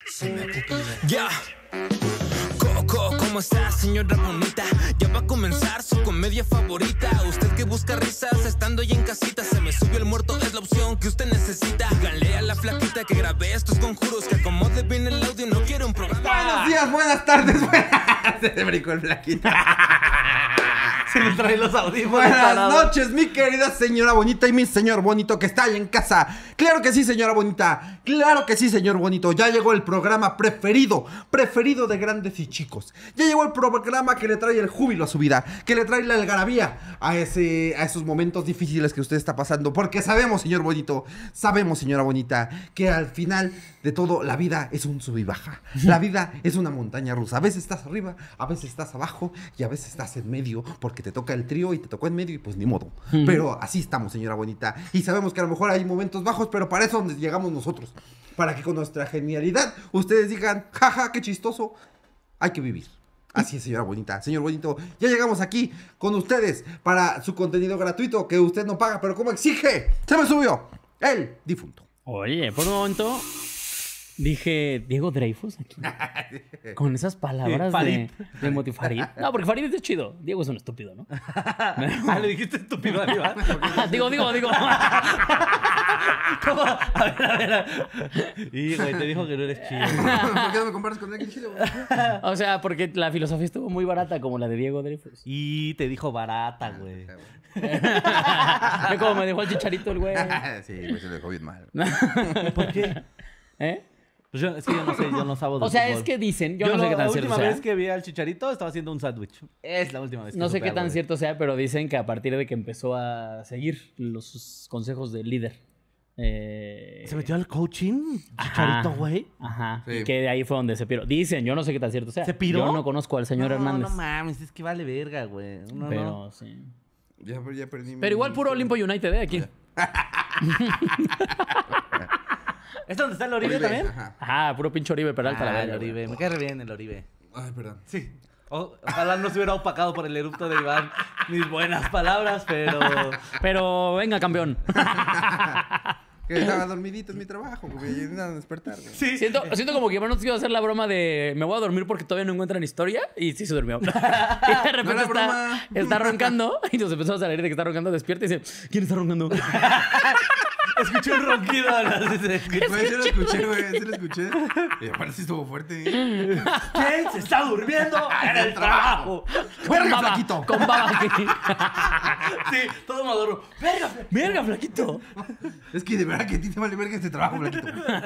Ya. Coco, ¿cómo está, señora bonita? Ya va a comenzar su comedia favorita. Usted que busca risas estando ahí en casita. Se me subió el muerto, es la opción que usted necesita. Díganle a la flaquita que grabé estos conjuros, que acomode bien el audio, no quiero un programa. Buenos días, buenas tardes, Se te brincó el flaquita. Se me trae los audífonos. Buenas noches, mi querida señora bonita y mi señor bonito que está ahí en casa. Claro que sí, señora bonita. Claro que sí, señor bonito. Ya llegó el programa preferido de grandes y chicos. Ya llegó el programa que le trae el júbilo a su vida, que le trae la algarabía a esos momentos difíciles que usted está pasando. Porque sabemos, señor bonito, sabemos, señora bonita, que al final de todo la vida es un sub y baja. La vida es una montaña rusa. A veces estás arriba, a veces estás abajo y a veces estás en medio, porque te toca el trío y te tocó en medio y pues ni modo. Pero así estamos, señora bonita. Y sabemos que a lo mejor hay momentos bajos, pero para eso llegamos nosotros. Para que con nuestra genialidad ustedes digan, jaja, qué chistoso. Hay que vivir. Así es, señora bonita. Señor bonito, ya llegamos aquí con ustedes para su contenido gratuito que usted no paga, pero como exige, se me subió el difunto. Oye, por un momento dije Diego Dreyfus aquí. Con esas palabras de Motifarid. No, porque Farid es chido. Diego es un estúpido, ¿no? ¿Le dijiste estúpido a Iván? Digo. ¿Cómo? A ver. Y güey, te dijo que no eres chido. ¿Por qué no me comparas con alguien chido? O sea, porque la filosofía estuvo muy barata como la de Diego Dreyfus. Y te dijo barata, güey. Ve cómo me dejó el chicharito el güey. Sí, pues se lo dejó bien mal. ¿Por qué? Pues es que yo no sé, yo no sabo de O sea, fútbol. es que dicen, yo no sé qué tan cierto sea. La última vez que vi al Chicharito estaba haciendo un sándwich. Es la última vez que No sé supe qué tan algo de cierto sea, pero dicen que a partir de que empezó a seguir los consejos del líder. ¿Se metió al coaching? Chicharito, güey. Ajá. Sí. Y que de ahí fue donde se piró. Dicen, yo no sé qué tan cierto sea. ¿Se piró? Yo no conozco al señor Hernández. No mames, es que vale verga, güey. Pero sí. Ya perdí. Pero igual puro Olimpo United, aquí. ¿Es donde está el Oribe también? Ajá. Puro pinche Oribe Peralta, la El verga. Oribe. Me cae re bien el Oribe. Ay, perdón. Sí. Ojalá no se hubiera opacado por el erupto de Iván mis buenas palabras, pero... Pero venga, campeón. Que estaba dormidito en mi trabajo, porque ya iban a despertar. Güey. Sí. Siento como que Iván nos iba a hacer la broma de me voy a dormir porque todavía no encuentran historia. Y sí se durmió. Y de repente No era broma. está roncando. Y nos empezamos a salir de que está roncando, despierta y dice, ¿quién está roncando? Escuché un ronquido. Güey, sí lo escuché, güey. Sí lo escuché. Y aparte sí estuvo fuerte. ¿Quién se está durmiendo en el trabajo? ¡Verga, flaquito! Con baba aquí. Sí, todo maduro. Verga, flaquito. Es que de verdad que a ti te vale verga este trabajo, flaquito.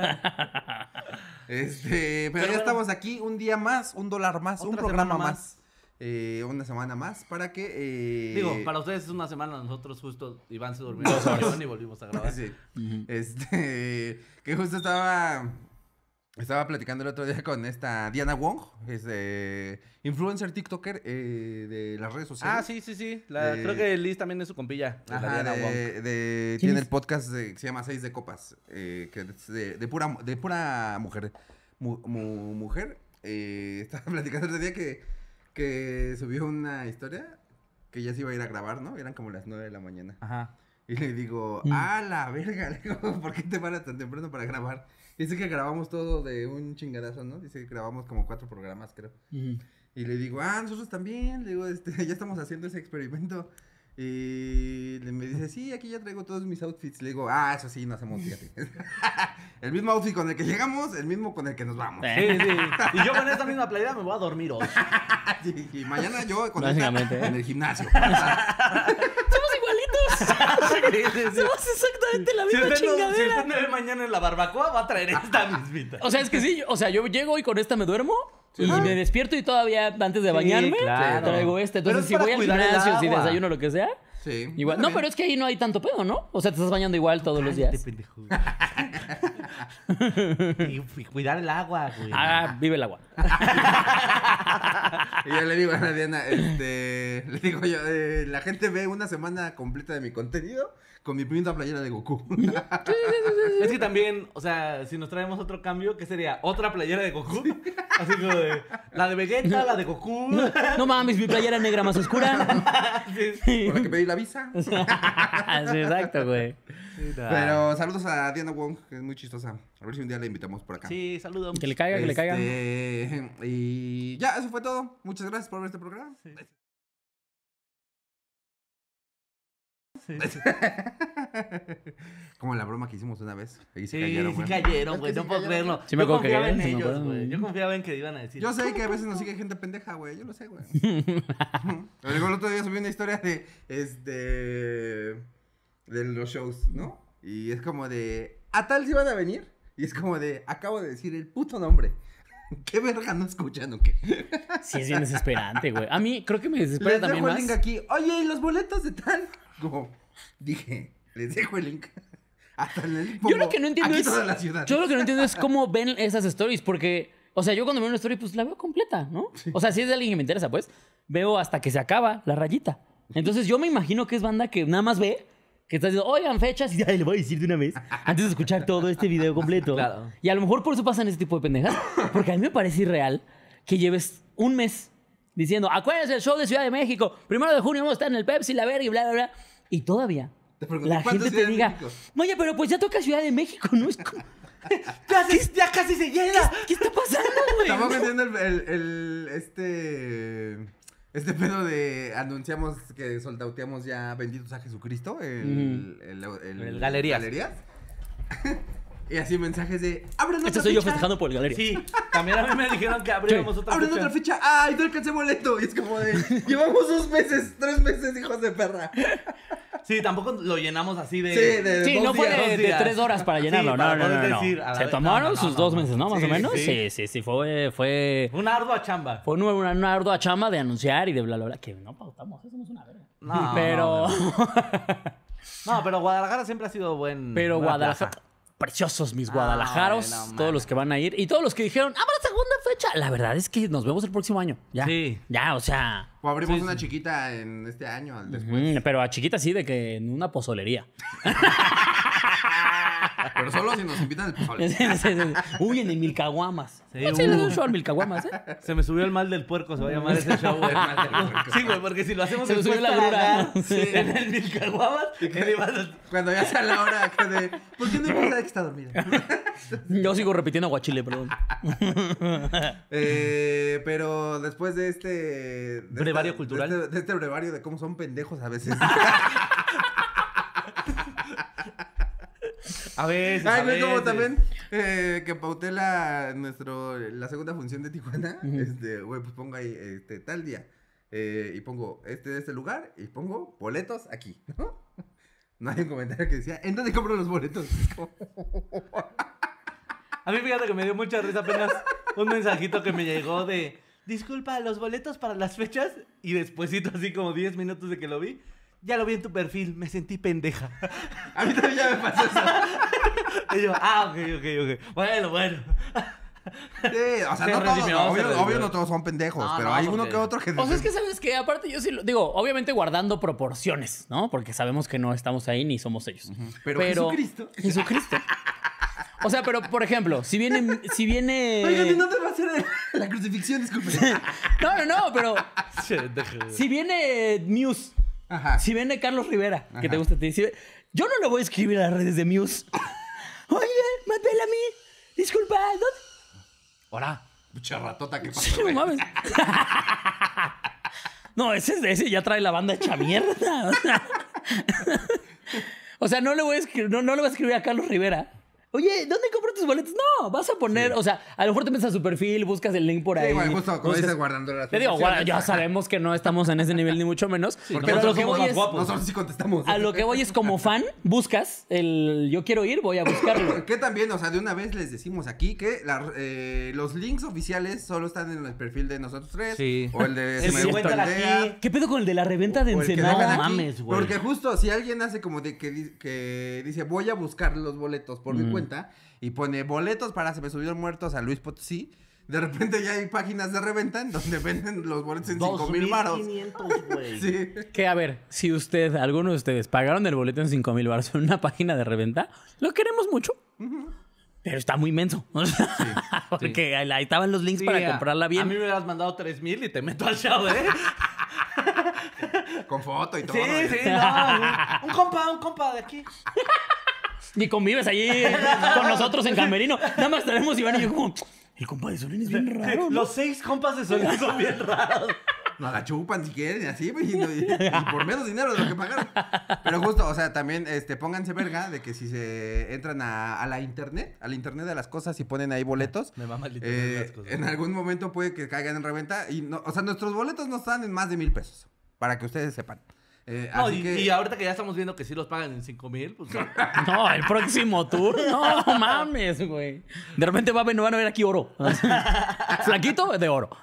Pero ya estamos aquí un día más, $1 más, un programa más. Una semana más para que... Digo, para ustedes es una semana, nosotros justo Iván se durmió y volvimos a grabar. Sí. Que justo estaba platicando el otro día con esta Diana Wong, influencer tiktoker de las redes sociales. Ah, sí. Creo que Liz también es su compilla. Ajá, tiene el podcast que se llama 6 de Copas, que es de pura mujer. Mujer. Estaba platicando el otro día que subió una historia que ya se iba a ir a grabar, ¿no? Eran como las 9 de la mañana. Ajá. Y le digo, la verga, le digo, ¿por qué te paras tan temprano para grabar? Dice que grabamos todo de un chingadazo, ¿no? Dice que grabamos como 4 programas, creo. Y le digo, nosotros también, le digo, ya estamos haciendo ese experimento. Y me dice, sí, aquí ya traigo todos mis outfits. Le digo, eso sí, no hacemos, fíjate. El mismo outfit con el que llegamos, el mismo con el que nos vamos. Sí. Y yo con esta misma playera me voy a dormir hoy. Sí, y mañana yo con Básicamente, en el gimnasio. Somos igualitos. Somos exactamente la misma chingadera. Si usted me ve mañana en la barbacoa, va a traer esta mismita. O sea, es que sí. O sea, yo llego y con esta me duermo. Sí, y me despierto y todavía antes de bañarme traigo Entonces, pero si voy al gimnasio, si desayuno, lo que sea. Sí. Igual. No, pero es que ahí no hay tanto pedo, ¿no? O sea, te estás bañando igual todos los días. Y cuidar el agua, güey. Vive el agua. Y yo le digo a la Diana, le digo yo, la gente ve una semana completa de mi contenido con mi pinta playera de Goku. Es que también, o sea, si nos traemos otro cambio, ¿qué sería? ¿Otra playera de Goku? Así como de, la de Vegeta, la de Goku. No mames, mi playera negra más oscura. Por la que pedí la visa. Sí, exacto, güey. Pero saludos a Diana Wong, que es muy chistosa. A ver si un día la invitamos por acá. Sí, saludos. Que le caiga, que le caiga. Y ya, eso fue todo. Muchas gracias por ver este programa. Sí. Como la broma que hicimos una vez. Ahí Sí, cayeron, sí güey. cayeron, Es güey. que No sí puedo cayeron. creerlo. Sí me Yo acuerdo que confiaba en sí me ellos, acuerdo, güey. güey. Yo confiaba en que iban a decir. Yo sé que a veces nos sigue gente pendeja, güey. Yo lo sé, güey. Luego el otro día subí una historia de los shows, ¿no? Y es como de, ¿a tal si van a venir? Y es como de, acabo de decir el puto nombre. ¿Qué verga no escuchan o qué? Sí, es bien desesperante, güey. A mí creo que me desespera Les también dejo el más. link aquí. Oye, ¿y los boletos de tal? Como dije, les dejo el link. Hasta en el link Yo lo que no entiendo aquí es. toda la ciudad. Yo lo que no entiendo es cómo ven esas stories, porque. O sea, yo cuando veo una story, pues la veo completa, ¿no? O sea, si es de alguien que me interesa, pues, veo hasta que se acaba la rayita. Entonces yo me imagino que es banda que nada más ve, que está diciendo, oigan, fechas, y ya le voy a decir de una vez, antes de escuchar todo este video completo. Claro. Y a lo mejor por eso pasan ese tipo de pendejas, porque a mí me parece irreal que lleves un mes diciendo, acuérdense del show de Ciudad de México, 1 de junio vamos a estar en el Pepsi, la verga y bla, bla, bla. Y todavía Te pregunto, la ¿cuántos gente te Ciudad de diga, México? oye, pero pues ya toca Ciudad de México, ¿no? Es como, Ya casi se llena. ¿qué está pasando, güey? Tampoco entiendo este pedo de anunciamos que soldauteamos ya benditos a Jesucristo, el Galerías. Y así mensajes de, abren otra Este soy yo fecha. festejando por el galería. Sí, también a mí me dijeron que abríamos otra Abren fecha. otra fecha. ¡Ay, no alcancé boleto! Y es como de, llevamos 2 meses, 3 meses, hijos de perra. Sí, tampoco lo llenamos así de... Sí, de Sí, 2 no fue días. de 3 horas para llenarlo. Sí, No, para no, poder no. decir a la Se vez- tomaron no, sus 2 meses, ¿no? Más Sí, o menos. sí. Sí. Fue Una ardua chamba. una ardua chama de anunciar y de bla, bla, bla. Que no pautamos, somos una verga. No, Pero. No, pero Guadalajara siempre ha sido buena Guadalajara. plaza. Preciosos mis Guadalajaros. no mames. Todos los que van a ir. Y todos los que dijeron, ¡ah, la segunda fecha! La verdad es que nos vemos el próximo año. Ya. Sí. Ya, o sea. O abrimos Sí, una sí. chiquita en este año, al después. Pero a chiquita sí, de que en una pozolería. Pero solo si nos invitan al pozole. Uy, en el Milcaguamas. Sí, Sí, le doy un show al Milcaguamas, ¿eh? Se me subió el mal del puerco, se va a llamar ese show, güey. Sí, güey, porque si lo hacemos Se me después subió la tragar grura. sí, en el Milcaguamas, ¿qué ibas a- Cuando ya sea la hora que de, ¿por qué no empieza que está dormida? Yo sigo repitiendo aguachile, perdón. Pero después de este... Brevario cultural. De este brevario de cómo son pendejos a veces. A veces, Ay, a güey, como veces. también que pauté la segunda función de Tijuana. Güey, pues pongo ahí tal día. Y pongo de este lugar y pongo boletos aquí, ¿no? No hay un comentario que decía, ¿en dónde compro los boletos? Es como, A mí fíjate que me dio mucha risa apenas un mensajito que me llegó de disculpa, los boletos para las fechas y despuesito así como 10 minutos de que lo vi. Ya lo vi en tu perfil, me sentí pendeja. a mí también ya me pasó eso. Y yo, ok. Bueno. Sí, o sea, Se no todos, redimió, se obvio, redimió. obvio no todos son pendejos, No, pero no, hay uno porque- que otro que... O sea, es que sabes que aparte yo sí lo digo, obviamente guardando proporciones, ¿no? Porque sabemos que no estamos ahí ni somos ellos. Pero Jesucristo. Jesucristo. O sea, pero por ejemplo, si viene Oigan, ¿y dónde va a ser la crucifixión? Disculpe. No, pero Pendeja. si viene Muse, Ajá. si viene Carlos Rivera, que Ajá. te gusta a ti, yo no le voy a escribir a las redes de Muse. Oye, Matela a mí, disculpa, ¿dónde? Ahora. Mucha ratota que Sí, pasó, no güey. mames. No, ese ya trae la banda hecha mierda. O sea, no le voy a escribir a Carlos Rivera. Oye, ¿dónde compro tus boletos? No, vas a poner, o sea, a lo mejor te metes a su perfil, buscas el link por ahí. Sí, bueno, justo como buscas- dices, guardando las Te digo, proporciones. ya sabemos que no estamos en ese nivel ni mucho menos. porque pero a lo nosotros que somos voy más es, guapos. Nosotros sí contestamos. a lo que voy es como fan, buscas el yo quiero ir, voy a buscarlo. Que también, o sea, de una vez les decimos aquí que los links oficiales solo están en el perfil de nosotros tres. Sí. O el de El Si me que gusta cuentan la idea. aquí. ¿Qué pedo con el de la reventa de O el que Ensenada? dejan No aquí. mames, güey. Porque justo si alguien hace como de que dice voy a buscar los boletos por mi cuenta y pone boletos para Se me subió el muerto a Luis Potosí, de repente ya hay páginas de reventa en donde venden los boletos en 5,000 varos. 2,500, güey. Sí. Que a ver, si alguno de ustedes pagaron el boleto en 5,000 baros en una página de reventa, lo queremos mucho. Pero está muy inmenso. Porque ahí estaban los links Sí, para comprarla bien. A mí me hubieras mandado 3,000 y te meto al show, ¿eh? Con foto y todo. Sí, ¿eh? sí, no. Un compa de aquí. Ni convives allí con nosotros en Camerino. Nada más tenemos Iván y yo como... El compa de Solín es bien raro, ¿no? Los 6 compas de Solín son bien raros. No la chupan si quieren y así, y por menos dinero de lo que pagaron. Pero justo, o sea, también pónganse verga de que si se entran a la internet de las cosas y ponen ahí boletos, Me mama el internet de las cosas. en algún momento puede que caigan en reventa. Y no, o sea, nuestros boletos no están en más de 1,000 pesos, para que ustedes sepan. No, Así que... y ahorita que ya estamos viendo que sí los pagan en 5,000, pues no. No, el próximo tour. No mames, güey. De repente van a ver aquí oro. Flaquito de oro.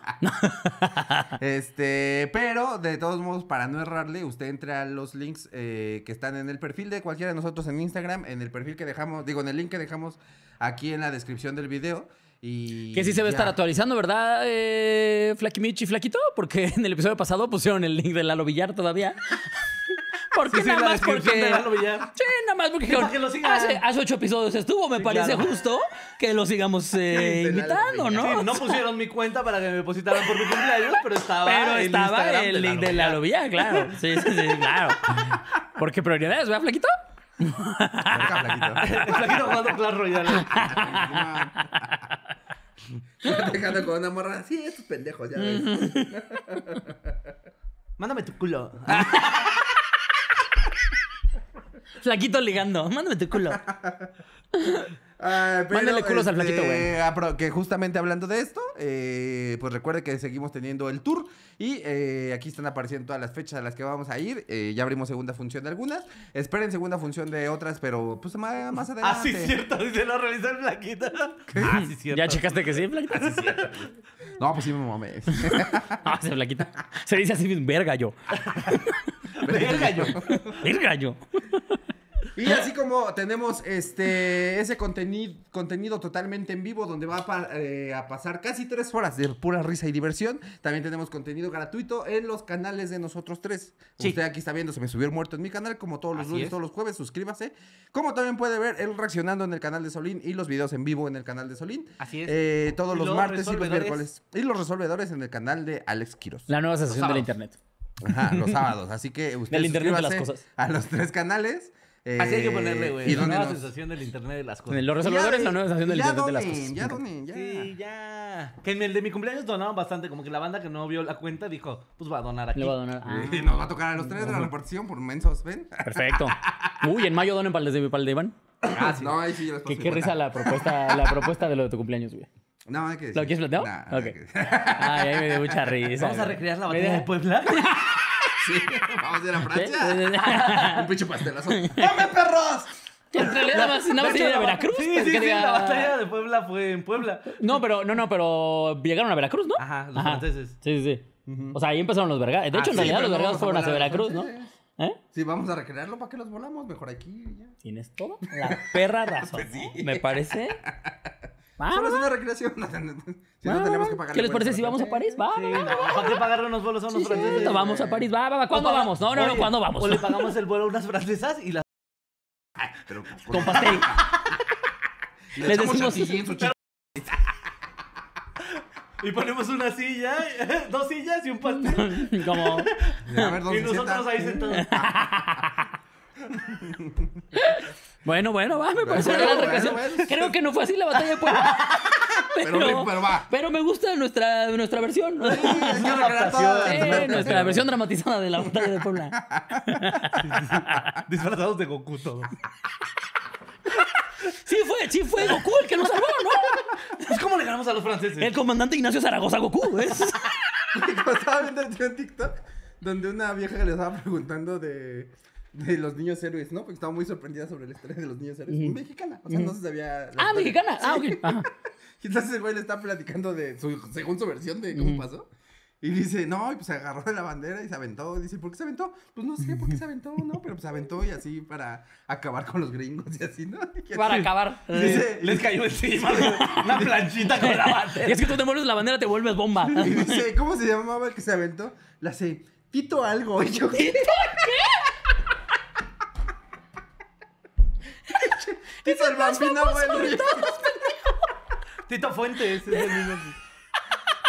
Pero de todos modos, para no errarle, usted entre a los links que están en el perfil de cualquiera de nosotros en Instagram, en el perfil que dejamos, en el link que dejamos aquí en la descripción del video. Y Que sí se va a estar actualizando, ¿verdad, Flaquimich y Flaquito? Porque en el episodio pasado pusieron el link de Lalo Villar todavía. Porque Sí, nada la más descripción porque... de Lalo Villar. Sí, nada más porque... Sí, para que lo sigan. Hace 8 episodios estuvo, me Sí, parece claro. justo que lo sigamos invitando, ¿no? Sí, no pusieron mi cuenta para que me depositaran por mi cumpleaños, pero estaba Pero el el link de Lalo Villar, claro. Sí, claro. Porque prioridades, ¿verdad, Flaquito? Venga, Flaquito. El Flaquito jugando Clash Royale. Dejando con una morra. Sí, estos pendejos, ya ves. Mándame tu culo. Flaquito ligando. Mándame tu culo. Pero, Mándale culos al Flaquito, güey. Que justamente hablando de esto, pues recuerde que seguimos teniendo el tour y aquí están apareciendo todas las fechas a las que vamos a ir. Ya abrimos segunda función de algunas. Esperen segunda función de otras, pero pues más adelante. Ah, sí, cierto. Dice, lo revisó el Flaquito. Ah, sí, cierto. ¿Ya checaste que sí, Flaquito? No, pues sí me mamé. Ah, ese Flaquito. Se dice así mismo, verga yo. Verga yo. Verga yo. Y así como tenemos ese contenido totalmente en vivo donde va a pasar casi 3 horas de pura risa y diversión, también tenemos contenido gratuito en los canales de nosotros tres. Sí. Usted aquí está viendo Se Me Subió el Muerto en mi canal, como todos los Así lunes, es. todos los jueves, suscríbase. Como también puede ver él reaccionando en el canal de Solín y los videos en vivo en el canal de Solín. Así es. Todos Y los los martes y los resolvedores. miércoles. Y los resolvedores en el canal de Alex Quiroz. La nueva sensación del sábados. internet. Ajá, los sábados. Así que usted Del internet de las suscríbase cosas. a los 3 canales. Así hay que ponerle, güey. Y La nueva dónenos. sensación del internet de las cosas. En los resolvedores, la nueva sensación del Ya internet de las donen, cosas. ya donen, ya. Sí, ya. Que en el de mi cumpleaños donaban bastante. Como que la banda que no vio la cuenta dijo, pues va a donar aquí. Le voy a donar. Ah, Y nos va a tocar a los 3 de la repartición por mensos, ¿ven? perfecto. Uy, en mayo donen para el de Iván. Ah, sí. No, ahí sí yo les paso Qué risa la propuesta de lo de tu cumpleaños, güey. No, hay que decir. ¿Lo quieres plantear? Nah, Ok. hay que- Ay, ahí me dio mucha risa. Vamos a güey. recrear la Me batalla dio- de Puebla. Sí, vamos a ir a Francia. ¿Sí? Un pinche pastelazo. ¡Come, perros! En realidad nada más De tenía hecho, ir a Veracruz. Sí, pues, sí, que sí. diga- La batalla de Puebla fue en Puebla. No, pero llegaron a Veracruz, ¿no? Ajá, los franceses. Sí, sí, sí. O sea, ahí empezaron los vergas. De hecho, en sí, realidad pero los no vergas vamos a fueron hacia volar a Veracruz, ¿no? Francia. ¿Eh? Sí, vamos a recrearlo. ¿Para qué los volamos? Mejor aquí. Ya. Tienes toda la perra razón. ¿No? Me parece. Solo es Vamos. una recreación. Si no tenemos que pagar. ¿Qué les parece si vamos a París? Va, Sí, va, no, va. ¿para qué pagarle unos vuelos a unos Sí, franceses? cierto, vamos a París. Va. ¿Cuándo O paga- vamos? No, Oye, ¿cuándo vamos? O le pagamos el vuelo a unas francesas y las... Pero, Con pastel. le les echamos decimos- chantilly en su chico. Y ponemos una silla, 2 sillas y un pastel. Como. A ver, ¿dónde Y se nosotros sienta? ahí sentados. Bueno, va, me parece una gran Bueno, recreación. bueno. Creo que no fue así la batalla de Puebla. Pero va. Pero me gusta nuestra versión. Sí, hay que recrear todas. Sí, nuestra versión dramatizada de la batalla de Puebla. Disfrazados de Goku todos. Sí fue Goku el que nos salvó, ¿no? Pues, ¿cómo le ganamos a los franceses? El comandante Ignacio Zaragoza Goku. Como estaba viendo en TikTok, donde una vieja le estaba preguntando de los niños héroes, ¿no? Porque estaba muy sorprendida sobre la historia de los niños héroes. Mexicana, o sea, no se sabía. la historia. Mexicana. Ah, ok. Ajá. Y entonces el güey le está platicando según su versión de cómo pasó. Y dice, no, y pues se agarró de la bandera y se aventó. Y dice, ¿por qué se aventó? Pues no sé por qué se aventó, ¿no? Pero pues se aventó y así para acabar con los gringos y así, ¿no? Y Para así- acabar. Dice, Les cayó encima una planchita con la Y bandera. es que tú te mueves la bandera, te vuelves bomba. y dice, ¿cómo se llamaba el que se aventó? La hace, Tito algo. Y yo, ¿qué? Tito el bambino, güey. Tito Fuentes es el mismo.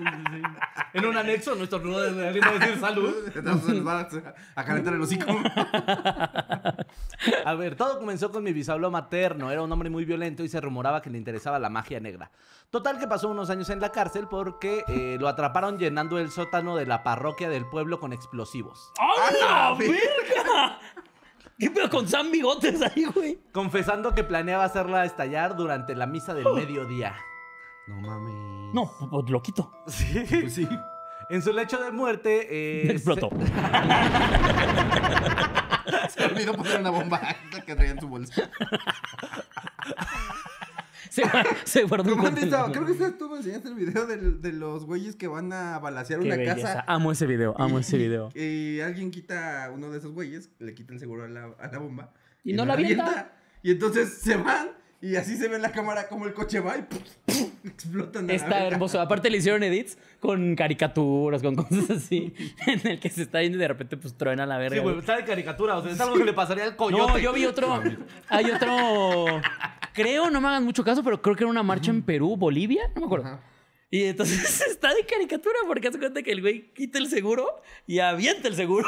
En un anexo, nuestro nudo de alguien va a decir salud. Entonces les va a calentar el hocico. A ver, todo comenzó con mi bisabuelo materno. Era un hombre muy violento y se rumoraba que le interesaba la magia negra. Total que pasó unos años en la cárcel porque lo atraparon llenando el sótano de la parroquia del pueblo con explosivos. ¡A la verga! ¿Qué pedo con Sam Bigotes ahí, güey? Confesando que planeaba hacerla estallar durante la misa del mediodía. No mames. No, pues lo quito. Sí. Pues sí. En su lecho de muerte... Explotó. Se olvidó poner una bomba que traía en su bolsa. Se guardó un ¿Dónde estaba? contenedor. Creo que tú me enseñaste el video de los güeyes que van a balacear Qué una belleza. casa. Amo ese video, amo ese video. Y alguien quita uno de esos güeyes, le quita el seguro a la bomba. Y no la avienta. Y entonces se van y así se ve en la cámara como el coche va y explotan. a la Está verga. hermoso. Aparte le hicieron edits con caricaturas, con cosas así. En el que se está yendo y de repente pues truena la verga. Sí, güey, está de caricatura. O sea, es algo que le pasaría al coyote. No, yo vi otro. Hay otro. Creo, no me hagan mucho caso, pero creo que era una marcha en Perú, Bolivia, no me acuerdo. Ajá. Y entonces está de caricatura porque hace cuenta que el güey quita el seguro y avienta el seguro.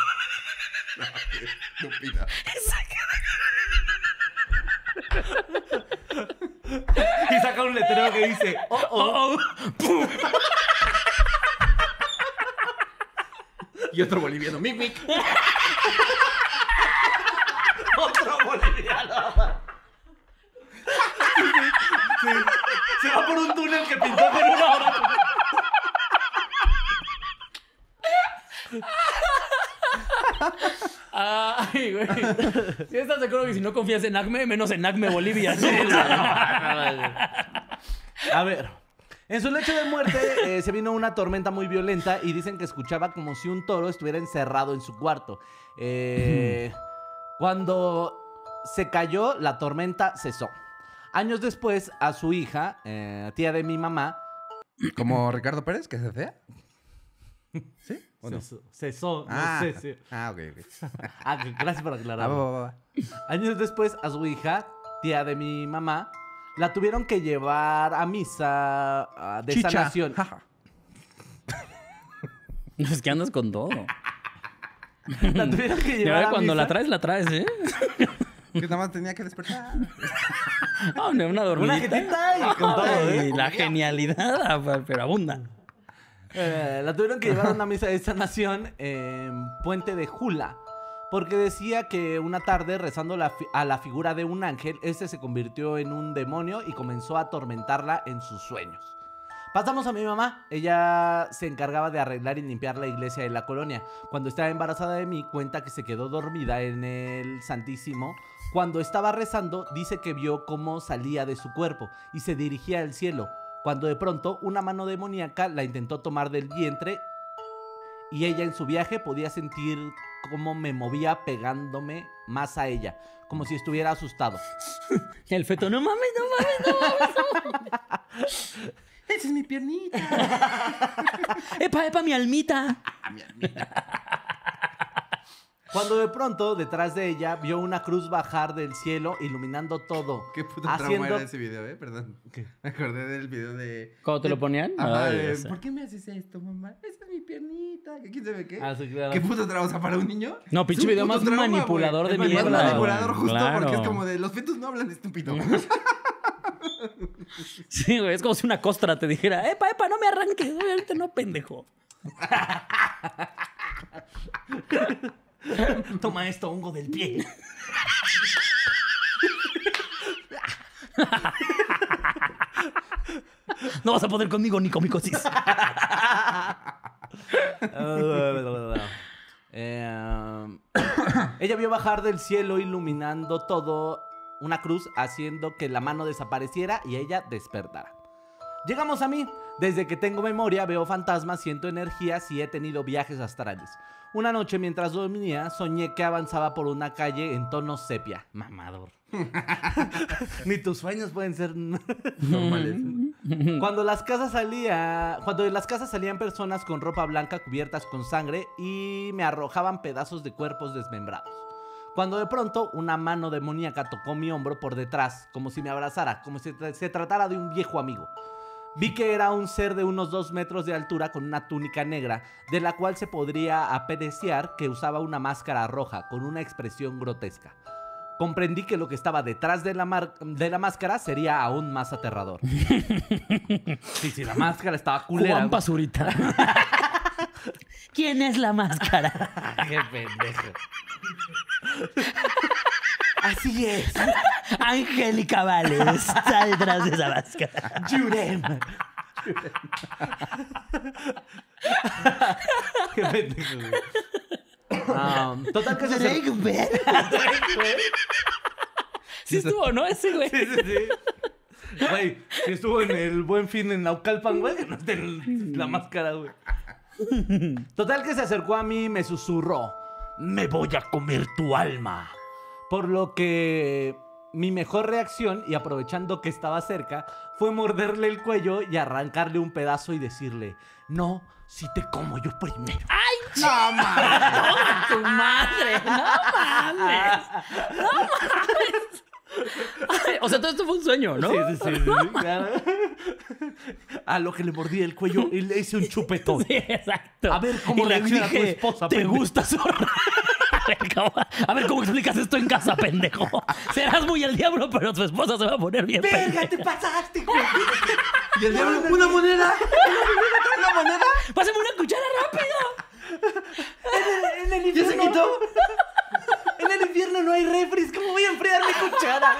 Estúpida. Y saca un letrero que dice... Oh, oh. Oh, oh. ¡Pum! Y otro boliviano, mic, mic. Otro boliviano. Sí. Se va por un túnel que pintó con una hora. Ay, güey. Si estás de acuerdo que si no confías en ACME, menos en ACME Bolivia. ¿No? A ver, en su lecho de muerte se vino una tormenta muy violenta y dicen que escuchaba como si un toro estuviera encerrado en su cuarto. Cuando se cayó, la tormenta cesó. Años después, a su hija, tía de mi mamá... ¿Como Ricardo Pérez, que se fea? ¿Sí? ¿O no? Cesó, Ah, no sé si... ok. Gracias por Ah, aclarar. va. Años después, a su hija, tía de mi mamá, la tuvieron que llevar a misa de Chicha. sanación. Jaja. Es que andas con todo. La tuvieron que Ya llevar ves, a cuando misa. la traes, ¿eh? Que nada más tenía que despertar. Ah, una dormidita. Una jetita y con todo, Ay, ¿eh? la genialidad, pero abunda. La tuvieron que llevar a una misa de sanación en Puente de Jula. Porque decía que una tarde, rezando a la figura de un ángel, este se convirtió en un demonio y comenzó a atormentarla en sus sueños. Pasamos a mi mamá. Ella se encargaba de arreglar y limpiar la iglesia de la colonia. Cuando estaba embarazada de mí, cuenta que se quedó dormida en el Santísimo. Cuando estaba rezando, dice que vio cómo salía de su cuerpo y se dirigía al cielo. Cuando de pronto una mano demoníaca la intentó tomar del vientre y ella en su viaje podía sentir cómo me movía pegándome más a ella, como si estuviera asustado. El feto, no mames, no mames. Esa es mi piernita. Epa, mi almita. Cuando de pronto, detrás de ella, vio una cruz bajar del cielo, iluminando todo. Qué puto trauma era ese video, perdón. ¿Qué? Me acordé del video de... ¿Cómo te lo ponían? Ajá, Ay, de, ya sé. ¿por qué me haces esto, mamá? Esa es mi piernita. ¿Quién sabe qué? Ah, sí, claro. ¿Qué puto trauma? O sea, para un niño. No, pinche es un video puto más trauma, manipulador güey. de Es mierda, más manipulador güey. justo Claro. porque es como de los fetos no hablan, estúpido. Sí, güey, es como si una costra te dijera, epa, no me arranques, güey, ahorita no, pendejo. Toma esto, hongo del pie. No vas a poder conmigo ni con mi cosis. Ella vio bajar del cielo iluminando todo una cruz, haciendo que la mano desapareciera y ella despertara. Llegamos a mí. Desde que tengo memoria veo fantasmas, siento energías y he tenido viajes astrales. Una noche mientras dormía soñé que avanzaba por una calle en tono sepia. Mamador. Ni tus sueños pueden ser normales. Cuando de las casas salían personas con ropa blanca cubiertas con sangre y me arrojaban pedazos de cuerpos desmembrados. Cuando de pronto una mano demoníaca tocó mi hombro por detrás, como si me abrazara, como si se tratara de un viejo amigo. Vi que era un ser de unos 2 metros de altura con una túnica negra, de la cual se podría apreciar que usaba una máscara roja con una expresión grotesca. Comprendí que lo que estaba detrás de la máscara sería aún más aterrador. Sí, la máscara estaba culera. Juan Pazurita. ¿Quién es la máscara? Qué pendejo. Así es. Angélica Vales está detrás de esa máscara. Jurem. Qué pendejo, güey. Total que se Drake Bell. Sí estuvo, ¿no? Ese güey. Sí. Güey, sí estuvo en el Buen Fin en Naucalpan, güey, que no esté en la máscara, güey. Total que se acercó a mí y me susurró: me voy a comer tu alma. Por lo que mi mejor reacción, y aprovechando que estaba cerca, fue morderle el cuello y arrancarle un pedazo y decirle: no, si te como yo primero. ¡No, mames! ¡Tu madre! ¡No mames! ¡No mames! Ay, o sea, todo esto fue un sueño, ¿no? Sí, claro. A lo que le mordí el cuello y le hice un chupetón. Sí, exacto. A ver cómo Y le reacciona tu dije, esposa, ¿te pendejo? gusta zorra? A ver cómo explicas esto en casa, pendejo. Serás muy el diablo, pero tu esposa se va a poner bien ¡Verga, pendeja. te pasaste, güey! Y el diablo, una moneda. ¿Trae la moneda? ¡Pásame una cuchara rápido! En el ¿Ya se infierno... quitó? En el infierno no hay refris. ¿Cómo voy a enfriar mi cuchara?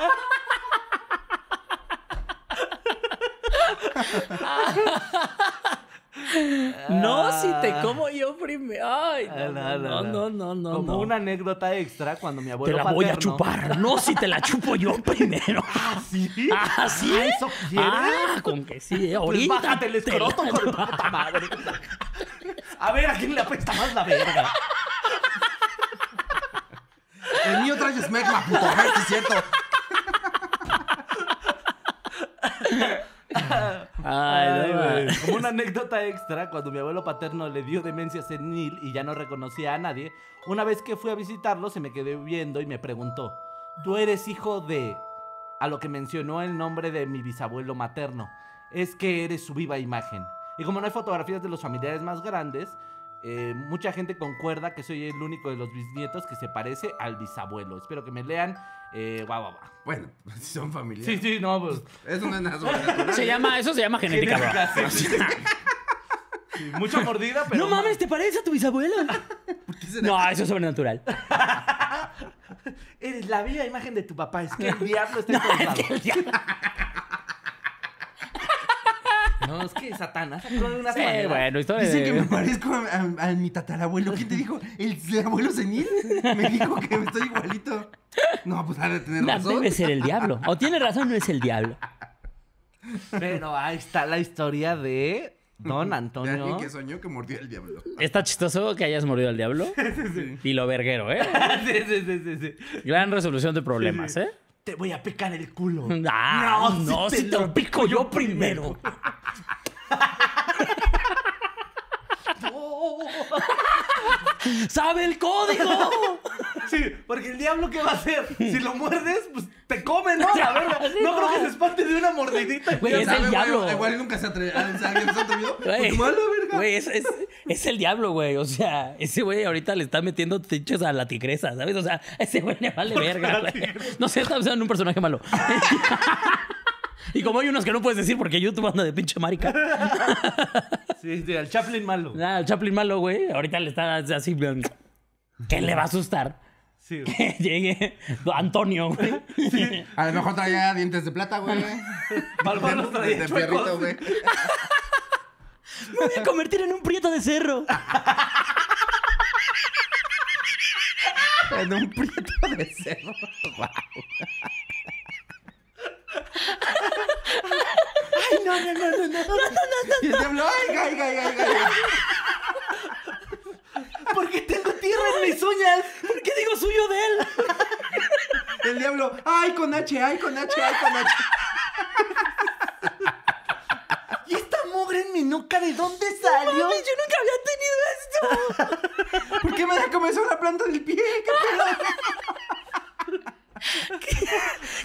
No, si te como yo primero. Ay, no. Como una anécdota extra, cuando mi Te abuelo la paterno... voy a chupar. No, si te la chupo yo primero. ¿Ah, sí? ¿Ah, sí? ¿Ah, eso quieres? Ah, con que sí. Pues Ahorita bájate el te escroto, la- con tu puta madre. A ver, ¿a quién le apesta más la verga? El mío trae smegma, puto. A ver si es cierto. Ay, no, güey. Como una anécdota extra, cuando mi abuelo paterno le dio demencia senil y ya no reconocía a nadie, una vez que fui a visitarlo se me quedó viendo y me preguntó: ¿tú eres hijo de...? A lo que mencionó el nombre de mi bisabuelo materno. Es que eres su viva imagen. Y como no hay fotografías de los familiares más grandes, mucha gente concuerda que soy el único de los bisnietos que se parece al bisabuelo. Espero que me lean. Guau. Bueno, si son familiares. Sí, no, pues... Eso no es nada sobrenatural. Eso se llama genética, bro. Genética, sí. Sí, mucha mordida, pero... No mames, ¿te parece a tu bisabuelo? No, eso es sobrenatural. Eres la viva imagen de tu papá. Es que el diablo está en todos lados. No, es que Satanás actuó de una Sí, manera. bueno, historia Dicen que me de... parezco a mi tatarabuelo. ¿Quién te dijo? ¿El abuelo senil? Me dijo que me estoy igualito. No, pues ha de tener razón. Debe ser el diablo. O tiene razón, no es el diablo. Pero ahí está la historia de Don De Antonio. alguien que soñó que mordió el diablo. Está chistoso que hayas mordido al diablo. Y lo verguero, ¿eh? Sí. Gran resolución de problemas, ¿eh? Te voy a picar el culo. Ah, no, si te lo pico yo primero. ¡Sabe el código! Sí, porque el diablo, ¿qué va a hacer? Si lo muerdes, pues te come, ¿no? La verga. No creo que se espante de una mordidita. Güey, es ¿Sabe, el güey? diablo. Igual nunca se atreve. ¿Alguien se ha atrevido? Güey, Pues malo, verga. güey, es el diablo, güey. O sea, ese güey ahorita le está metiendo tinches a la tigresa, ¿sabes? O sea, ese güey le vale verga, güey. No sé, está pensando en un personaje malo. Y como hay unos que no puedes decir porque YouTube anda de pinche marica. Sí, al Chaplin malo. Nada, el Chaplin malo, güey. Ahorita le está así. ¿Qué le va a asustar? Sí. Que llegue Antonio, güey. A lo mejor traía dientes de plata, güey. Malvado los traía De chuecos. fierrito, güey. Me voy a convertir en un prieto de cerro. En un prieto de cerro. Wow. Ay, no. Y el diablo, ay. Porque tengo tierra en mis uñas. ¿Por qué digo suyo de él? El diablo, ay, con H. ¿Y esta mugre en mi nuca de dónde salió? Mami, yo nunca había tenido esto. ¿Por qué me da comezón la planta del pie? ¿Qué pedo?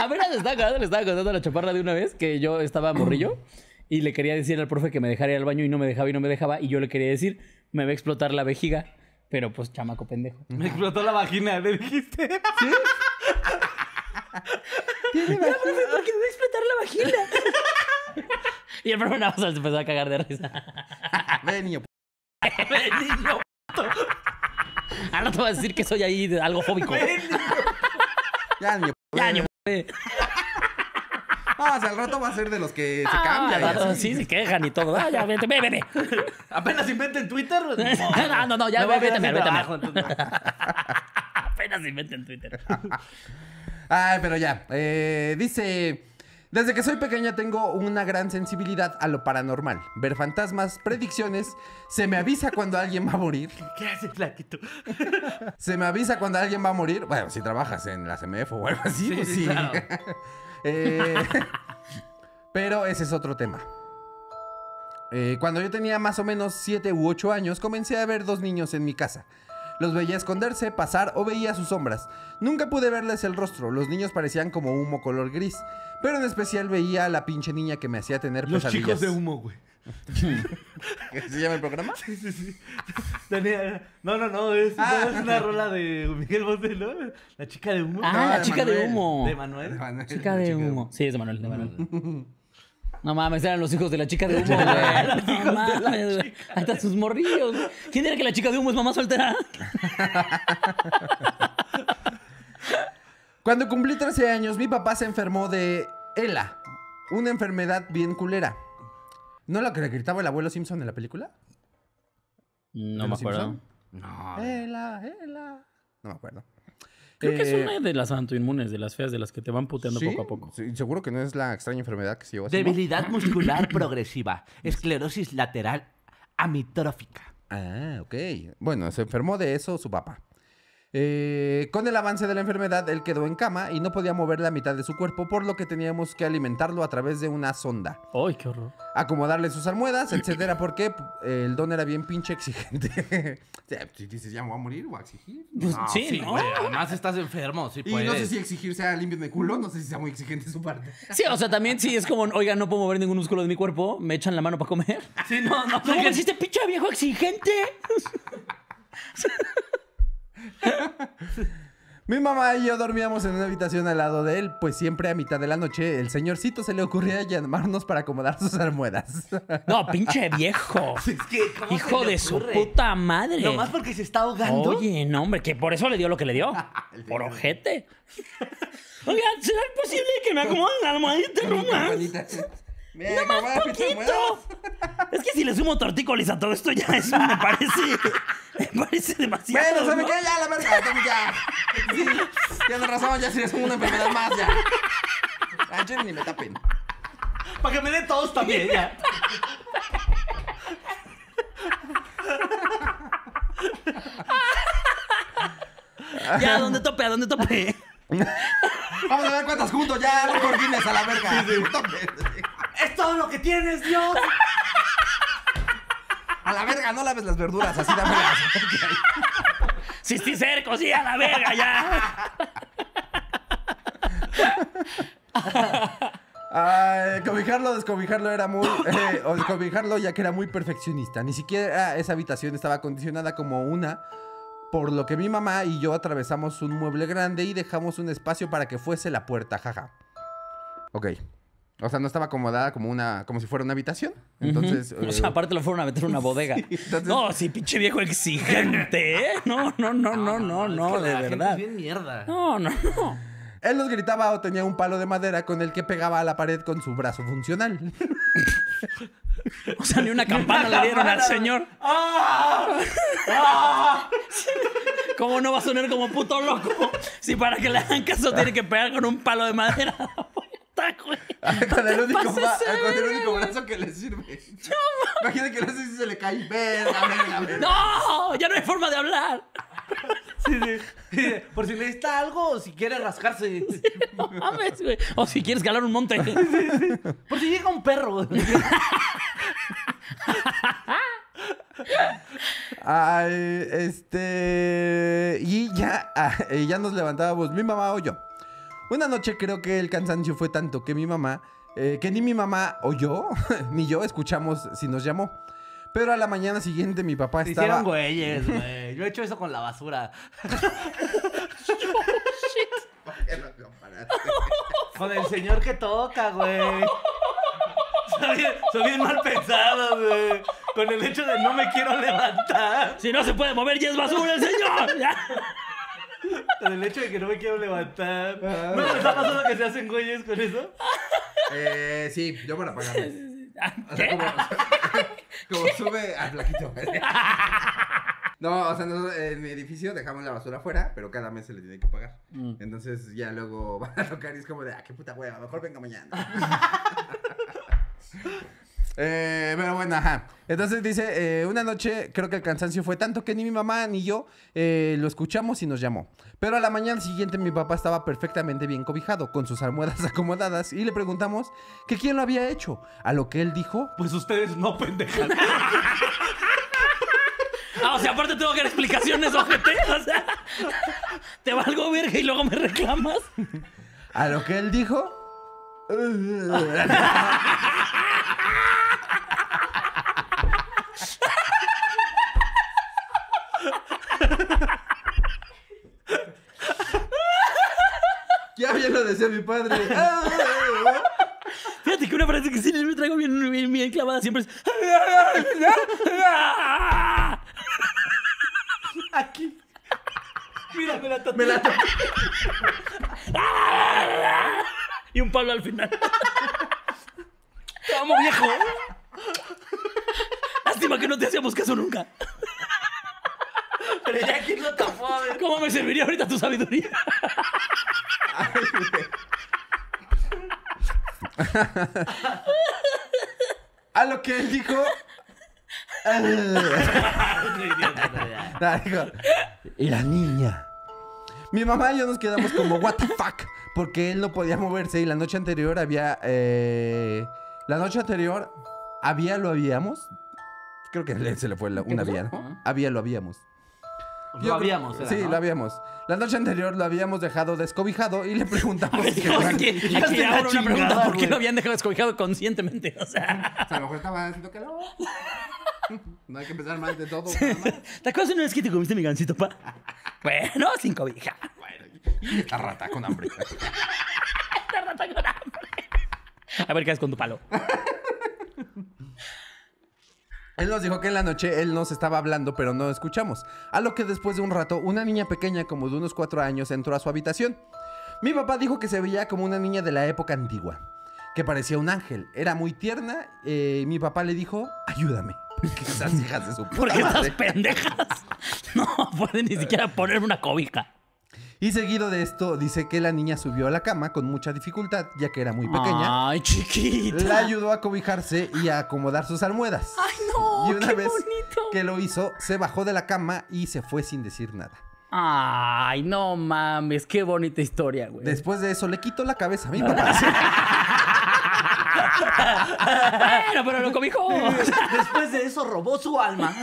Apenas le estaba contando a la chaparra de una vez que yo estaba morrillo y le quería decir al profe que me dejara ir al baño y no me dejaba. Y yo le quería decir, me va a explotar la vejiga. Pero pues, chamaco pendejo. Me explotó la vagina, le dijiste. ¿Sí? Ya, profe, ¿por qué me va a explotar la vagina? Y el profe nada más se empezó a cagar de risa. Ven, niño. Ven, niño. Ahora te voy a decir que soy ahí algo fóbico. Ya, niño. Ya, niño. No, o sea, al rato va a ser de los que se cambian. y así. Sí, se quejan y todo. Ya, vete, ve. Apenas inventen Twitter. No, ya, vete. Entonces... Apenas inventen Twitter. Ay, pero ya. Dice... Desde que soy pequeña tengo una gran sensibilidad a lo paranormal. Ver fantasmas, predicciones, se me avisa cuando alguien va a morir. ¿Qué haces, flaquito? Se me avisa cuando alguien va a morir. Bueno, si trabajas en la CMF o algo así, pues sí. Claro. Pero ese es otro tema. Cuando yo tenía más o menos 7 u 8 años, comencé a ver 2 niños en mi casa. Los veía esconderse, pasar o veía sus sombras. Nunca pude verles el rostro. Los niños parecían como humo color gris. Pero en especial veía a la pinche niña que me hacía tener Los pesadillas. chicos de humo, güey. ¿Qué se llama el programa? Sí. No, es una rola de Miguel Bosé, ¿no? La chica de humo. Ah, la chica de Manuel. humo. ¿De Manuel? Chica de humo. Sí, es de Manuel. No mames, eran los hijos de la chica de humo, güey. No mames, güey. Ahí están sus morrillos. ¿Quién era que la chica de humo es mamá soltera? Cuando cumplí 13 años, mi papá se enfermó de ELA, una enfermedad bien culera. ¿No lo que le gritaba el abuelo Simpson en la película? No ¿De me los acuerdo. Simpson? No. ELA. No me acuerdo. Creo que es una de las autoinmunes, de las feas, de las que te van puteando ¿Sí? poco a poco. Sí, seguro que no es la extraña enfermedad que se llevó a Simón. Debilidad muscular progresiva. Esclerosis lateral amitrófica. Ah, ok. Bueno, se enfermó de eso su papá. Con el avance de la enfermedad, él quedó en cama y no podía mover la mitad de su cuerpo, por lo que teníamos que alimentarlo a través de una sonda. ¡Ay, qué horror! Acomodarle sus almohadas, etcétera, porque el don era bien pinche exigente. Si dices, ya me voy a morir, voy a exigir. Pues, No, sí, ¿no? güey, además estás enfermo, sí Y puedes. no sé si exigir sea límpiame el culo, no sé si sea muy exigente su parte. Sí, o sea, también sí es como, oiga, no puedo mover ningún músculo de mi cuerpo, me echan la mano para comer. Sí, no. ¿Cómo me hiciste pinche viejo exigente? Mi mamá y yo dormíamos en una habitación al lado de él, pues siempre a mitad de la noche el señorcito se le ocurría llamarnos para acomodar sus almohadas. No, pinche viejo. Es que, ¿cómo Hijo se le de su ocurre? puta madre. Nomás porque se está ahogando. Oye, no, hombre, que por eso le dio lo que le dio. Por ojete. Oiga, ¿será posible que me acomoden la almohadita nomás? ¡No más ¡Poquito! Es que si le sumo tortícolis a todo esto ya eso me parece demasiado. Bueno, ¿saben ¿no? qué? Ya, la verga, estamos ya. Sí, tienes razón, ya si es una enfermedad más, ya. Manchen, ni me tapen. Para que me den todos también, ya. Ya, ¿a dónde tope? Vamos a ver cuántas juntos, ya, récord Guinness a la verga. ¡Es todo lo que tienes, Dios! A la verga, no laves las verduras, así dámelas. Si estoy cerco, sí, a la verga, ya. Cobijarlo, descobijarlo era muy... o descobijarlo ya que era muy perfeccionista. Ni siquiera esa habitación estaba acondicionada como una... Por lo que mi mamá y yo atravesamos un mueble grande y dejamos un espacio para que fuese la puerta, jaja. Ok. O sea, no estaba acomodada como si fuera una habitación. Entonces... O sea, aparte lo fueron a meter en una bodega. Sí, entonces- No, sí, pinche viejo exigente, ¿eh? No, Es que de la gente verdad. es bien mierda. No. Él nos gritaba o tenía un palo de madera con el que pegaba a la pared con su brazo funcional. O sea, ni una campana le dieron al señor. ¿Cómo no va a sonar como puto loco? Si para que le hagan caso tiene que pegar con un palo de madera. Güey. Con el único, pases de con el verga, único brazo que le sirve. Imagínate que no sé si se le cae. Verga. ¡No! Ya no hay forma de hablar. Sí. Por si necesita algo o si quiere rascarse. No mames, güey. O si quieres escalar un monte. Por si llega un perro. Ay, y ya nos levantábamos mi mamá o yo. Una noche creo que el cansancio fue tanto que mi mamá, que ni mi mamá o yo, ni yo escuchamos si nos llamó. Pero a la mañana siguiente mi papá Se estaba... hicieron güeyes, güey. Yo he hecho eso con la basura. Con el señor que toca, güey. Soy bien mal pensado, güey. Con el hecho de no me quiero levantar. Si no se puede mover, ya es basura el señor. Ya. Con el hecho de que no me quiero levantar. ¿No les está pasando que se hacen güeyes con eso? Sí, yo para pagarme. O ¿Qué? sea, como sube al flaquito. No, o sea, en mi edificio dejamos la basura afuera, pero cada mes se le tiene que pagar. Entonces ya luego van a tocar y es como de, qué puta hueva, mejor venga mañana. Pero bueno, ajá. Entonces dice, una noche creo que el cansancio fue tanto que ni mi mamá ni yo lo escuchamos y nos llamó. Pero a la mañana siguiente mi papá estaba perfectamente bien cobijado, con sus almohadas acomodadas, y le preguntamos que quién lo había hecho. A lo que él dijo, Pues ustedes no, pendejas. O sea, aparte tengo que dar explicaciones, ojete. O sea, te valgo verga y luego me reclamas. a lo que él dijo... Ya bien lo decía mi padre. Fíjate que una frase que sí me traigo bien clavada siempre es... Aquí. Mira, me la tatué. Me la Y un palo al final. Te amo, viejo. Lástima que no te hacíamos caso nunca. Pero ya quién lo tapó, a ver. ¿Cómo me serviría ahorita tu sabiduría? A lo que él dijo... Dijo, y la niña. Mi mamá y yo nos quedamos como, what the fuck. Porque él no podía moverse y la noche anterior había... La noche anterior lo habíamos... Creo que se le fue una vía, ¿no? Lo habíamos. Lo habíamos, era, Sí, ¿no? lo habíamos. La noche anterior lo habíamos dejado descobijado y le preguntamos... Aquí ahora una pregunta, ¿por qué lo habían dejado descobijado conscientemente? O sea... A lo mejor estaba haciendo calor. No hay que empezar mal de todo. ¿Te acuerdas una vez que te comiste mi gansito, pa? Bueno, sin cobija. La rata con hambre. La rata con hambre. A ver qué haces con tu palo. Él nos dijo que en la noche él nos estaba hablando, pero no escuchamos. A lo que después de un rato, una niña pequeña como de unos 4 años entró a su habitación. Mi papá dijo que se veía como una niña de la época antigua, que parecía un ángel. Era muy tierna. Mi papá le dijo, ayúdame. Porque esas hijas de su puta Porque estas madre. pendejas no pueden ni siquiera ponerme una cobija. Y seguido de esto, dice que la niña subió a la cama con mucha dificultad, ya que era muy pequeña. Ay, chiquita. La ayudó a cobijarse y a acomodar sus almohadas. Ay, no, Y una qué vez bonito. que lo hizo, se bajó de la cama y se fue sin decir nada. Ay, no mames, qué bonita historia, güey. Después de eso, le quitó la cabeza a mi papá. Bueno, pero lo cobijó. Después de eso robó su alma.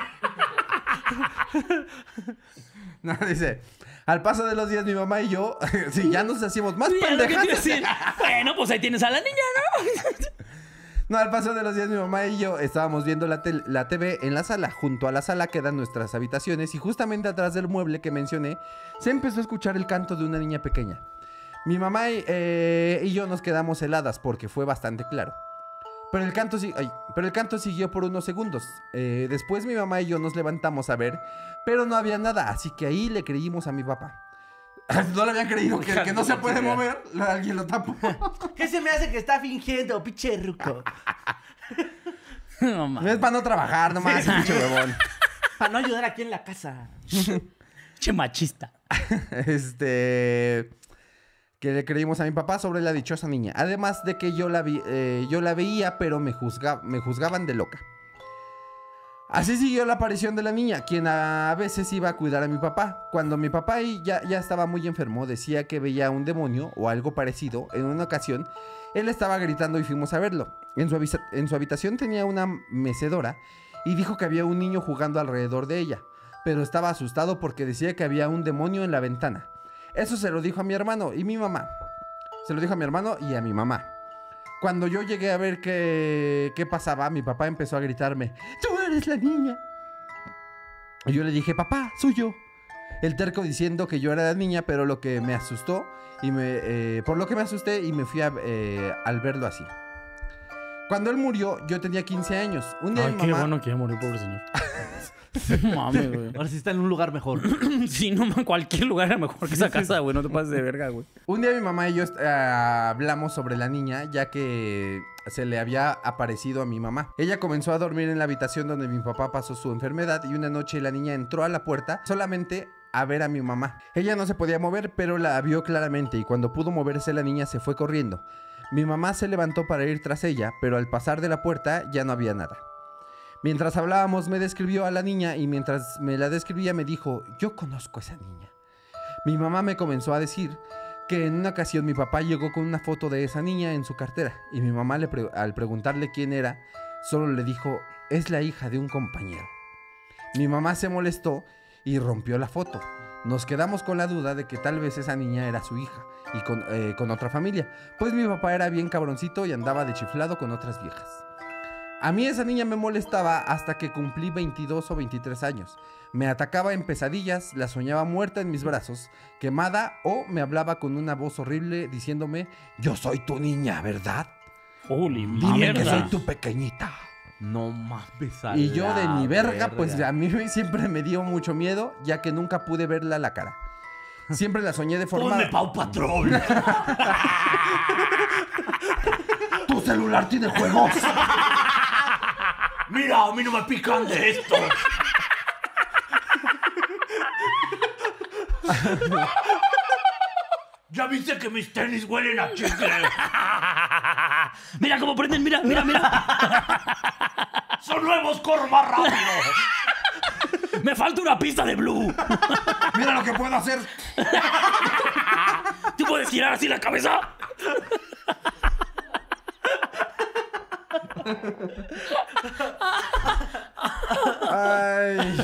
No, dice, al paso de los días mi mamá y yo, sí, ya nos hacíamos más Sí, es lo que te pendejas. iba a decir. Bueno, pues ahí tienes a la niña, ¿no? No, al paso de los días mi mamá y yo estábamos viendo la TV en la sala. Junto a la sala quedan nuestras habitaciones y justamente atrás del mueble que mencioné se empezó a escuchar el canto de una niña pequeña. Mi mamá y yo nos quedamos heladas porque fue bastante claro. Pero el canto siguió por unos segundos. Después mi mamá y yo nos levantamos a ver, pero no había nada, así que ahí le creímos a mi papá. No le habían creído que el que no se puede mover, alguien lo tapó. ¿Qué se me hace que está fingiendo, pinche ruco? No mames. Es para no trabajar, nomás, pinche huevón. Para no ayudar aquí en la casa. Che machista. Que le creímos a mi papá sobre la dichosa niña. Además de que yo la veía, pero me juzgaban de loca. Así siguió la aparición de la niña, quien a veces iba a cuidar a mi papá. Cuando mi papá ya estaba muy enfermo, decía que veía un demonio o algo parecido. En una ocasión, él estaba gritando y fuimos a verlo. En su habitación tenía una mecedora y dijo que había un niño jugando alrededor de ella, pero estaba asustado porque decía que había un demonio en la ventana. Eso se lo dijo a mi hermano y mi mamá. Se lo dijo a mi hermano y a mi mamá. Cuando yo llegué a ver qué pasaba, mi papá empezó a gritarme: ¡Tú eres la niña! Y yo le dije: papá, soy yo. El terco diciendo que yo era la niña, pero lo que me asustó por lo que me asusté y me fui al verlo así. Cuando él murió, yo tenía 15 años. Un día Ay, mi qué mamá... bueno que ya murió, pobre señor. Mames, güey. Ahora sí está en un lugar mejor. Sí, no, en cualquier lugar era mejor que esa casa, güey. No te pases de verga, güey. Un día mi mamá y yo hablamos sobre la niña, ya que se le había aparecido a mi mamá. Ella comenzó a dormir en la habitación donde mi papá pasó su enfermedad y una noche la niña entró a la puerta solamente a ver a mi mamá. Ella no se podía mover, pero la vio claramente y cuando pudo moverse la niña se fue corriendo. Mi mamá se levantó para ir tras ella, pero al pasar de la puerta ya no había nada. Mientras hablábamos me describió a la niña y mientras me la describía me dijo: yo conozco a esa niña. Mi mamá me comenzó a decir que en una ocasión mi papá llegó con una foto de esa niña en su cartera y mi mamá al preguntarle quién era, solo le dijo: es la hija de un compañero. Mi mamá se molestó y rompió la foto. Nos quedamos con la duda de que tal vez esa niña era su hija y con otra familia, pues mi papá era bien cabroncito y andaba de chiflado con otras viejas. A mí esa niña me molestaba hasta que cumplí 22 o 23 años. Me atacaba en pesadillas, la soñaba muerta en mis brazos, quemada, o me hablaba con una voz horrible diciéndome: yo soy tu niña, ¿verdad? Holy Dime que soy mierda. tu pequeñita. No mames. a Y yo de la mi verga, pues a mí siempre me dio mucho miedo, ya que nunca pude verla a la cara. Siempre la soñé deformada. ¡Ponme Pau Patrol! ¡Tu celular tiene juegos! ¡Mira, a mí no me pican de esto! ¿Ya viste que mis tenis huelen a chicle? Mira cómo prenden, mira, mira, mira. ¡Son nuevos, corro más rápido! Me falta una pista de Blue. ¡Mira lo que puedo hacer! ¿Tú puedes girar así la cabeza? Ay.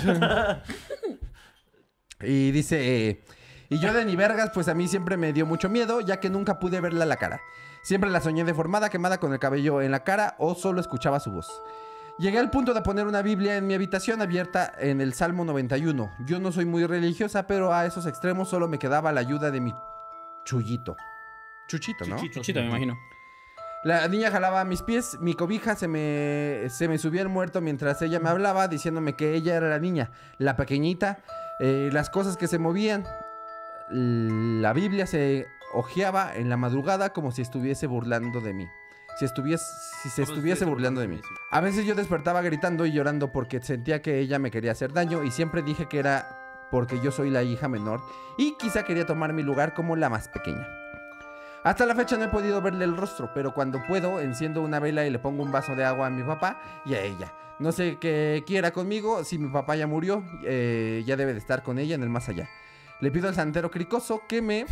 Y dice: y yo de ni vergas, pues a mí siempre me dio mucho miedo, ya que nunca pude verla a la cara. Siempre la soñé deformada, quemada con el cabello en la cara o solo escuchaba su voz. Llegué al punto de poner una Biblia en mi habitación abierta en el Salmo 91. Yo no soy muy religiosa, pero a esos extremos solo me quedaba la ayuda de mi Chuyito. Chuchito, ¿no? Chuchito, me imagino. La niña jalaba a mis pies, mi cobija se me subía el muerto mientras ella me hablaba, diciéndome que ella era la niña, la pequeñita, las cosas que se movían. La Biblia se hojeaba en la madrugada como si estuviese burlando de mí. Si se estuviese burlando de mí. A veces yo despertaba gritando y llorando porque sentía que ella me quería hacer daño y siempre dije que era porque yo soy la hija menor y quizá quería tomar mi lugar como la más pequeña. Hasta la fecha no he podido verle el rostro, pero cuando puedo enciendo una vela y le pongo un vaso de agua a mi papá y a ella. No sé qué quiera conmigo, si mi papá ya murió, ya debe de estar con ella en el más allá. Le pido al santero cricoso que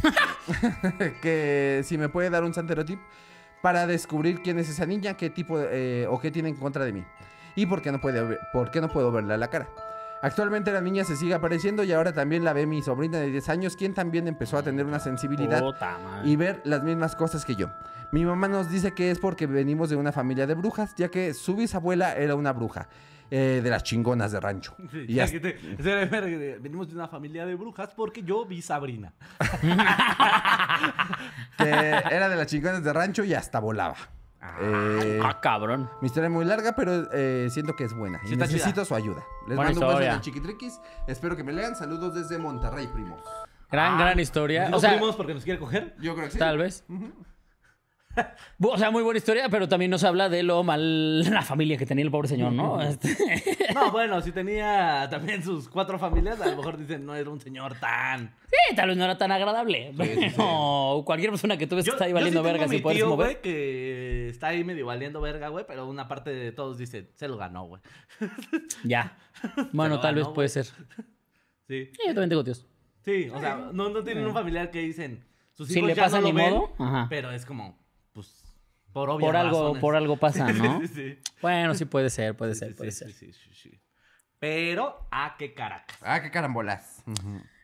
si me puede dar un santero tip para descubrir quién es esa niña, qué tipo o qué tiene en contra de mí y por qué no puedo verla a la cara. Actualmente la niña se sigue apareciendo y ahora también la ve mi sobrina de 10 años, quien también empezó a tener una sensibilidad Puta madre. y ver las mismas cosas que yo. Mi mamá nos dice que es porque venimos de una familia de brujas, ya que su bisabuela era una bruja, de las chingonas de rancho. Sí, Y ya- venimos de una familia de brujas porque yo vi Sabrina. que era de las chingonas de rancho y hasta volaba. Ah, cabrón. Mi historia es muy larga, pero siento que es buena. Sí, Y está necesito chida. su ayuda. Les Buena mando un beso historia. de chiquitriquis. Espero que me lean. Saludos desde Monterrey, primos. Gran historia. ¿No O sea, fuimos porque nos quiere coger? Yo creo que sí. tal vez. O sea, muy buena historia, pero también nos habla de lo mal la familia que tenía el pobre señor, ¿no? No, bueno, si tenía también sus 4 familias, a lo mejor dicen no era un señor tan... Sí, tal vez no era tan agradable. Pero cualquier persona que tú ves que está ahí valiendo sí tengo verga mi sin poderse tío, mover. güey, que está ahí medio valiendo verga, güey, pero una parte de todos dice, se lo ganó, güey. Ya. Bueno, lo tal ganó, vez puede güey. ser. Sí, Sí, yo también tengo tíos. sí, o sea, no tienen un familiar que dicen, sus Si hijos le ya pasa no ni lo ven, modo, ajá. pero es como, pues, por obvias razones. Por algo pasa, ¿no? Sí, sí. Bueno, sí puede ser, puede Sí, ser, sí, puede sí, ser. sí, sí, sí. Pero, ¿a qué Caracas? Ah, qué carambolas. Ujú.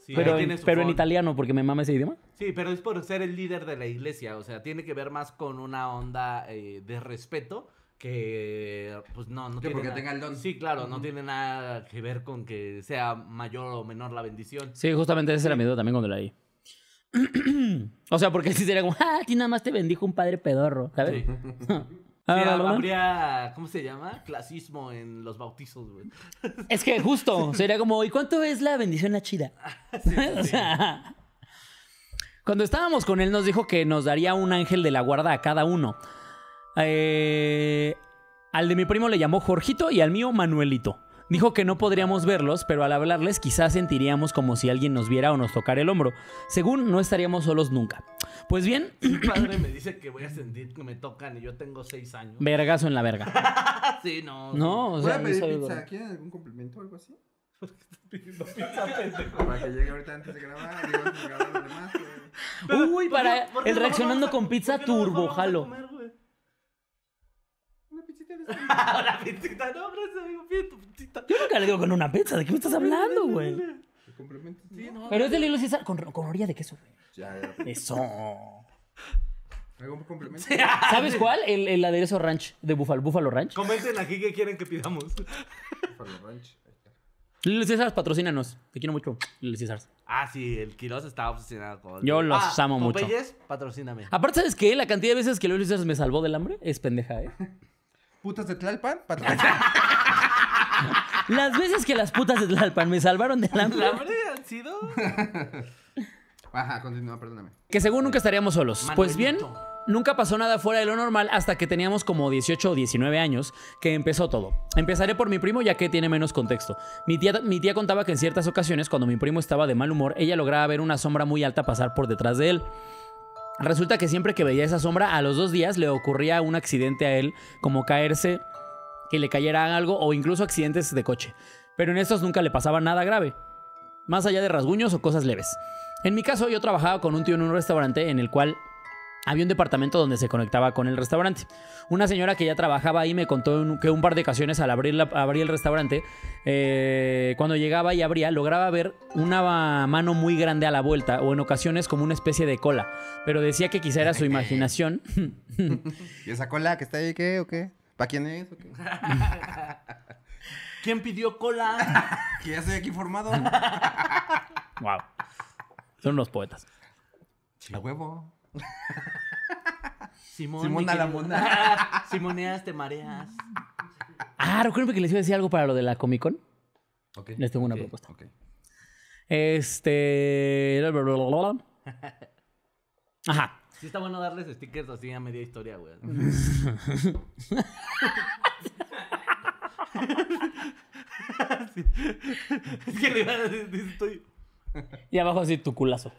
Sí, pero ahí tiene su en font. italiano, porque me mama ese idioma. Sí, pero es por ser el líder de la iglesia, o sea, tiene que ver más con una onda de respeto que, pues no Que tiene porque nada- tenga el don. Sí, claro, no tiene nada que ver con que sea mayor o menor la bendición. Sí, justamente esa era mi duda también cuando la leí. O sea, porque sí sería como, a ti nada más te bendijo un padre pedorro, ¿sabes? Sí. Ah, Sí, ¿verdad? habría, ¿cómo se llama? Clasismo en los bautizos, güey. Es que justo, sería como, ¿y cuánto es la bendición a chida? O sea, cuando estábamos con él nos dijo que nos daría un ángel de la guarda a cada uno. Al de mi primo le llamó Jorgito y al mío Manuelito. Dijo que no podríamos verlos, pero al hablarles quizás sentiríamos como si alguien nos viera o nos tocara el hombro. Según, no estaríamos solos nunca. Pues bien, Mi padre me dice que voy a sentir que me tocan y yo tengo 6 años. vergazo en la verga. Sí, no. No, o Voy sea, a pedir eso- pizza. ¿Quieren algún complemento o algo así? Pizza, pendejo. Para que llegue ahorita antes de grabar. Digo, antes de grabar los demás. güey. Uy, para ¿Por qué el no reaccionando vamos a- con pizza por qué no mejor turbo, vamos a jalo. comer, güey? Una pizzita de esta. Ahora pizzita, no, gracias, amigo, pide tu pizzita. Yo nunca le digo con una pizza, ¿de qué me estás hablando, güey? ¿De complementos? Sí, no. Pero es de Lilo César con orilla de queso, güey. Ya. Eso. ¿Algún complemento? ¿Sabes cuál? El aderezo ranch de Buffalo Ranch. Comenten aquí qué quieren que pidamos. Para los ranch. Ahí está. Lilo César, patrocínanos. Te quiero mucho, Lilo César. Ah, sí, el Quiroz estaba obsesionado con... Yo los amo mucho. Popeyes, patrocíname. Aparte, ¿sabes qué? La cantidad de veces que Lilo César me salvó del hambre es pendeja, ¿eh? Putas de Tlalpan, patrocina. Las veces que las putas de Tlalpan me salvaron del hambre. ¿La hambre han sido? Ajá, continúa, perdóname. Que según nunca estaríamos solos. Pues bien, Manuelito. nunca pasó nada fuera de lo normal hasta que teníamos como 18 o 19 años que empezó todo. Empezaré por mi primo ya que tiene menos contexto. Mi tía contaba que en ciertas ocasiones cuando mi primo estaba de mal humor, ella lograba ver una sombra muy alta pasar por detrás de él. Resulta que siempre que veía esa sombra, a los 2 días le ocurría un accidente a él, como caerse, que le cayera algo o incluso accidentes de coche. Pero en estos nunca le pasaba nada grave, más allá de rasguños o cosas leves. En mi caso, yo trabajaba con un tío en un restaurante en el cual había un departamento donde se conectaba con el restaurante. Una señora que ya trabajaba ahí me contó que un par de ocasiones al abrir el restaurante, cuando llegaba y abría, lograba ver una mano muy grande a la vuelta o en ocasiones como una especie de cola. Pero decía que quizá era su imaginación. ¿Y esa cola que está ahí qué o qué? ¿Para quién es o qué? ¿Quién pidió cola? Que ya estoy aquí formado. Wow. Son unos poetas. A huevo. Simón, Simón mi a la querido. mona. Simoneas, te mareas. Ah, recuerden que les iba a decir algo para lo de la Comic Con. Ok. Les tengo una Ok, propuesta. ok. Ajá. Sí está bueno darles stickers así a media historia, güey. Sí. Es que le iba a decir, estoy... Y abajo así tu culazo.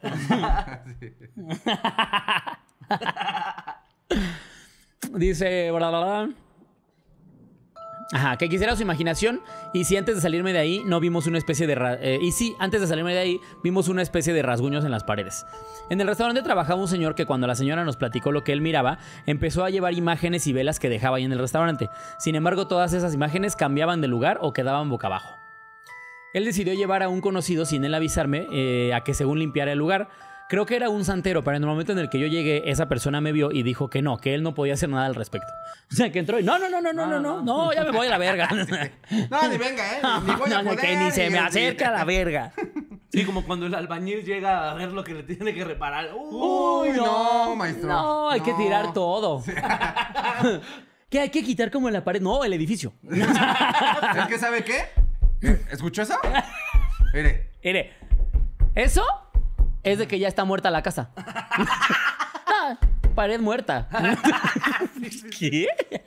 Dice... bla, bla, bla. Ajá, que quisiera su imaginación y si antes de salirme de ahí no vimos una especie de... antes de salirme de ahí vimos una especie de rasguños en las paredes. En el restaurante trabajaba un señor que cuando la señora nos platicó lo que él miraba, empezó a llevar imágenes y velas que dejaba ahí en el restaurante. Sin embargo, todas esas imágenes cambiaban de lugar o quedaban boca abajo. Él decidió llevar a un conocido sin él avisarme a que según limpiara el lugar. Creo que era un santero, pero en el momento en el que yo llegué, esa persona me vio y dijo que no, que él no podía hacer nada al respecto. O sea, que entró y no, ya me voy a la verga. No, ni venga, ni voy a No, poder. que ni se me acerca a la verga. Sí, como cuando el albañil llega a ver lo que le tiene que reparar. Uy, no, maestro. No, hay que No. tirar todo. ¿Qué hay que quitar como en la pared? No, el edificio. ¿Es que sabe qué? ¿Escuchó eso? Mire. Mire, eso es de que ya está muerta la casa. Ah, pared muerta. ¿Qué?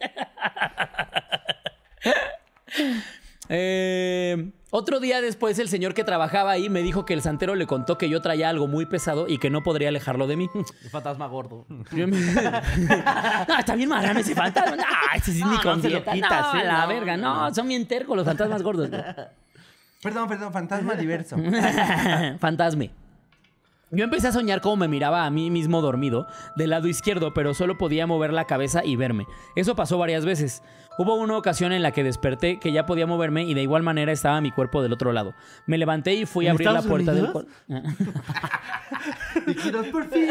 Otro día después, el señor que trabajaba ahí me dijo que el santero le contó que yo traía algo muy pesado y que no podría alejarlo de mí. El fantasma gordo. Yo me- No, está bien marrano ese fantasma. No, ese sí ni No, con no se lo dieta. quitas, No, ¿eh? la No, verga. no. No, son bien tercos los fantasmas gordos. Perdón, fantasma diverso. Fantasme. Yo empecé a soñar cómo me miraba a mí mismo dormido del lado izquierdo, pero solo podía mover la cabeza y verme. Eso pasó varias veces. Hubo una ocasión en la que desperté que ya podía moverme y de igual manera estaba mi cuerpo del otro lado. Me levanté y fui a abrir la puerta del cuarto. Líquidos por fin.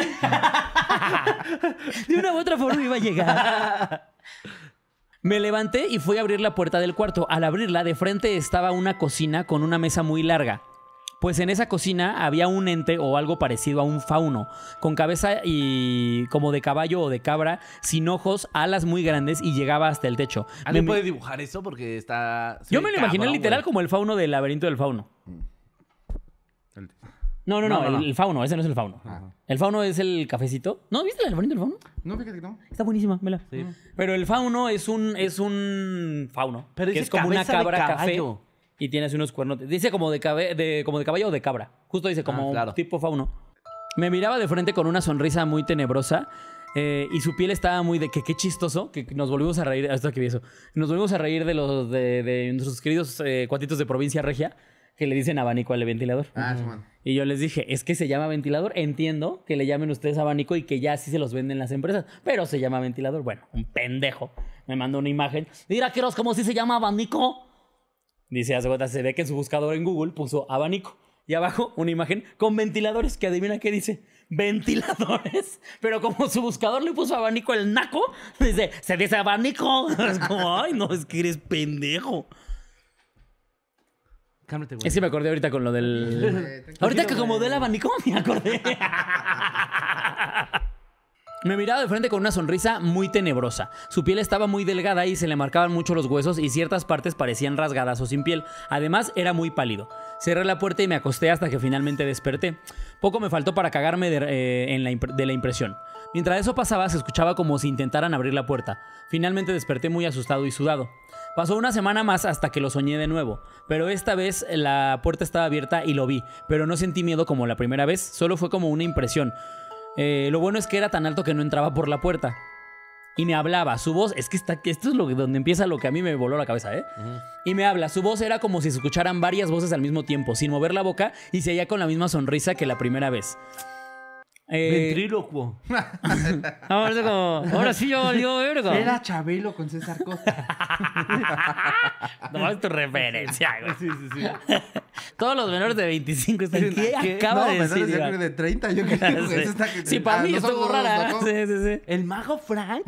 De una u otra forma iba a llegar. Me levanté y fui a abrir la puerta del cuarto. Al abrirla, de frente estaba una cocina con una mesa muy larga. Pues en esa cocina había un ente o algo parecido a un fauno, con cabeza y como de caballo o de cabra, sin ojos, alas muy grandes y llegaba hasta el techo. ¿Alguien puede dibujar eso? Porque está... Yo me lo imaginé literal como el fauno del laberinto del fauno. No, el fauno, ese no es el fauno. El fauno es el cafecito. ¿No viste el laberinto del fauno? No, fíjate que no. Está buenísima, vela. Sí. Pero el fauno es un fauno. Pero que dice es como una cabeza de cabra café. caballo. Y tiene así unos cuernos. Dice como de caballo o de cabra. Justo dice como tipo fauno. Me miraba de frente con una sonrisa muy tenebrosa. Y su piel estaba muy de que qué chistoso. Que nos volvimos a reír. Hasta que vi eso. Nos volvimos a reír de nuestros queridos cuatitos de provincia regia. Que le dicen abanico al ventilador. Ah, sí, man. Y yo les dije, es que se llama ventilador. Entiendo que le llamen ustedes abanico y que ya así se los venden las empresas. Pero se llama ventilador. Bueno, un pendejo. Me mandó una imagen. Mira, Quiroz, ¿cómo si se llama abanico? Dice, hace cuenta, se ve que en su buscador en Google puso abanico. Y abajo una imagen con ventiladores. Que adivina qué dice. Ventiladores. Pero como su buscador le puso abanico el naco, dice, se dice abanico. Es como, ay, no, es que eres pendejo. Cálmate, güey. Es que me acordé ahorita con lo del... Ahorita que acomodé el abanico, me acordé. Me miraba de frente con una sonrisa muy tenebrosa. Su piel estaba muy delgada y se le marcaban mucho los huesos y ciertas partes parecían rasgadas o sin piel. Además, era muy pálido. Cerré la puerta y me acosté hasta que finalmente desperté. Poco me faltó para cagarme de la impresión. Mientras eso pasaba, se escuchaba como si intentaran abrir la puerta. Finalmente desperté muy asustado y sudado. Pasó una semana más hasta que lo soñé de nuevo, pero esta vez la puerta estaba abierta y lo vi, pero no sentí miedo como la primera vez, solo fue como una impresión. Lo bueno es que era tan alto que no entraba por la puerta. Y me hablaba, su voz, es que esto es donde empieza lo que a mí me voló la cabeza, ¿eh? Y me habla, su voz era como si se escucharan varias voces al mismo tiempo, sin mover la boca y seguía con la misma sonrisa que la primera vez. Ventrílocuo. Ahora sí yo valió verga. Era Chabelo con César Costa. No, es tu referencia, güey. Sí. Todos los menores de 25 están... ¿Qué acaba No, de decir? yo creo de 30. Yo creo que esa está... Sí, para mí estuvo rara. Sí. El mago Frank.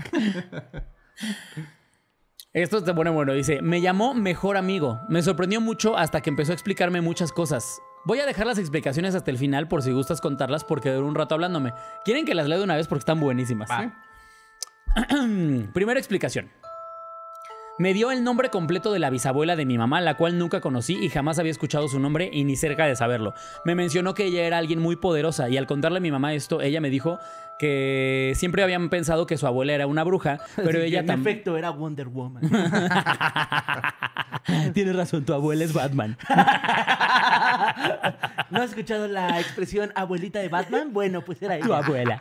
Esto te pone bueno. Dice, me llamó mejor amigo. Me sorprendió mucho hasta que empezó a explicarme muchas cosas. Voy a dejar las explicaciones hasta el final por si gustas contarlas porque duró un rato hablándome. ¿Quieren que las lea de una vez porque están buenísimas? Primera explicación. Me dio el nombre completo de la bisabuela de mi mamá, la cual nunca conocí y jamás había escuchado su nombre y ni cerca de saberlo. Me mencionó que ella era alguien muy poderosa y al contarle a mi mamá esto, ella me dijo que siempre habían pensado que su abuela era una bruja, pero ella en también... efecto era Wonder Woman. Tienes razón, tu abuela es Batman. ¿No has escuchado la expresión abuelita de Batman? Bueno, pues era ella. Tu abuela.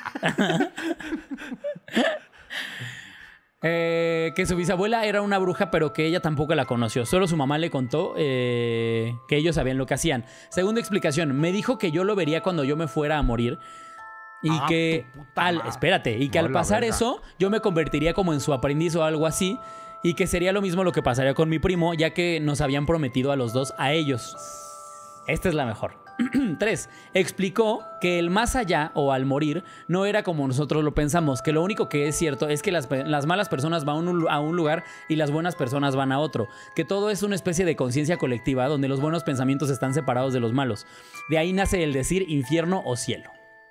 Que su bisabuela era una bruja, pero que ella tampoco la conoció. Solo su mamá le contó que ellos sabían lo que hacían. Segunda explicación, me dijo que yo lo vería cuando yo me fuera a morir. Y que al pasar eso, yo me convertiría como en su aprendiz o algo así. Y que sería lo mismo lo que pasaría con mi primo, ya que nos habían prometido a los dos a ellos. Esta es la mejor. 3. Explicó que el más allá o al morir no era como nosotros lo pensamos, que lo único que es cierto es que las malas personas van a un lugar y las buenas personas van a otro, que todo es una especie de conciencia colectiva donde los buenos pensamientos están separados de los malos. De ahí nace el decir infierno o cielo.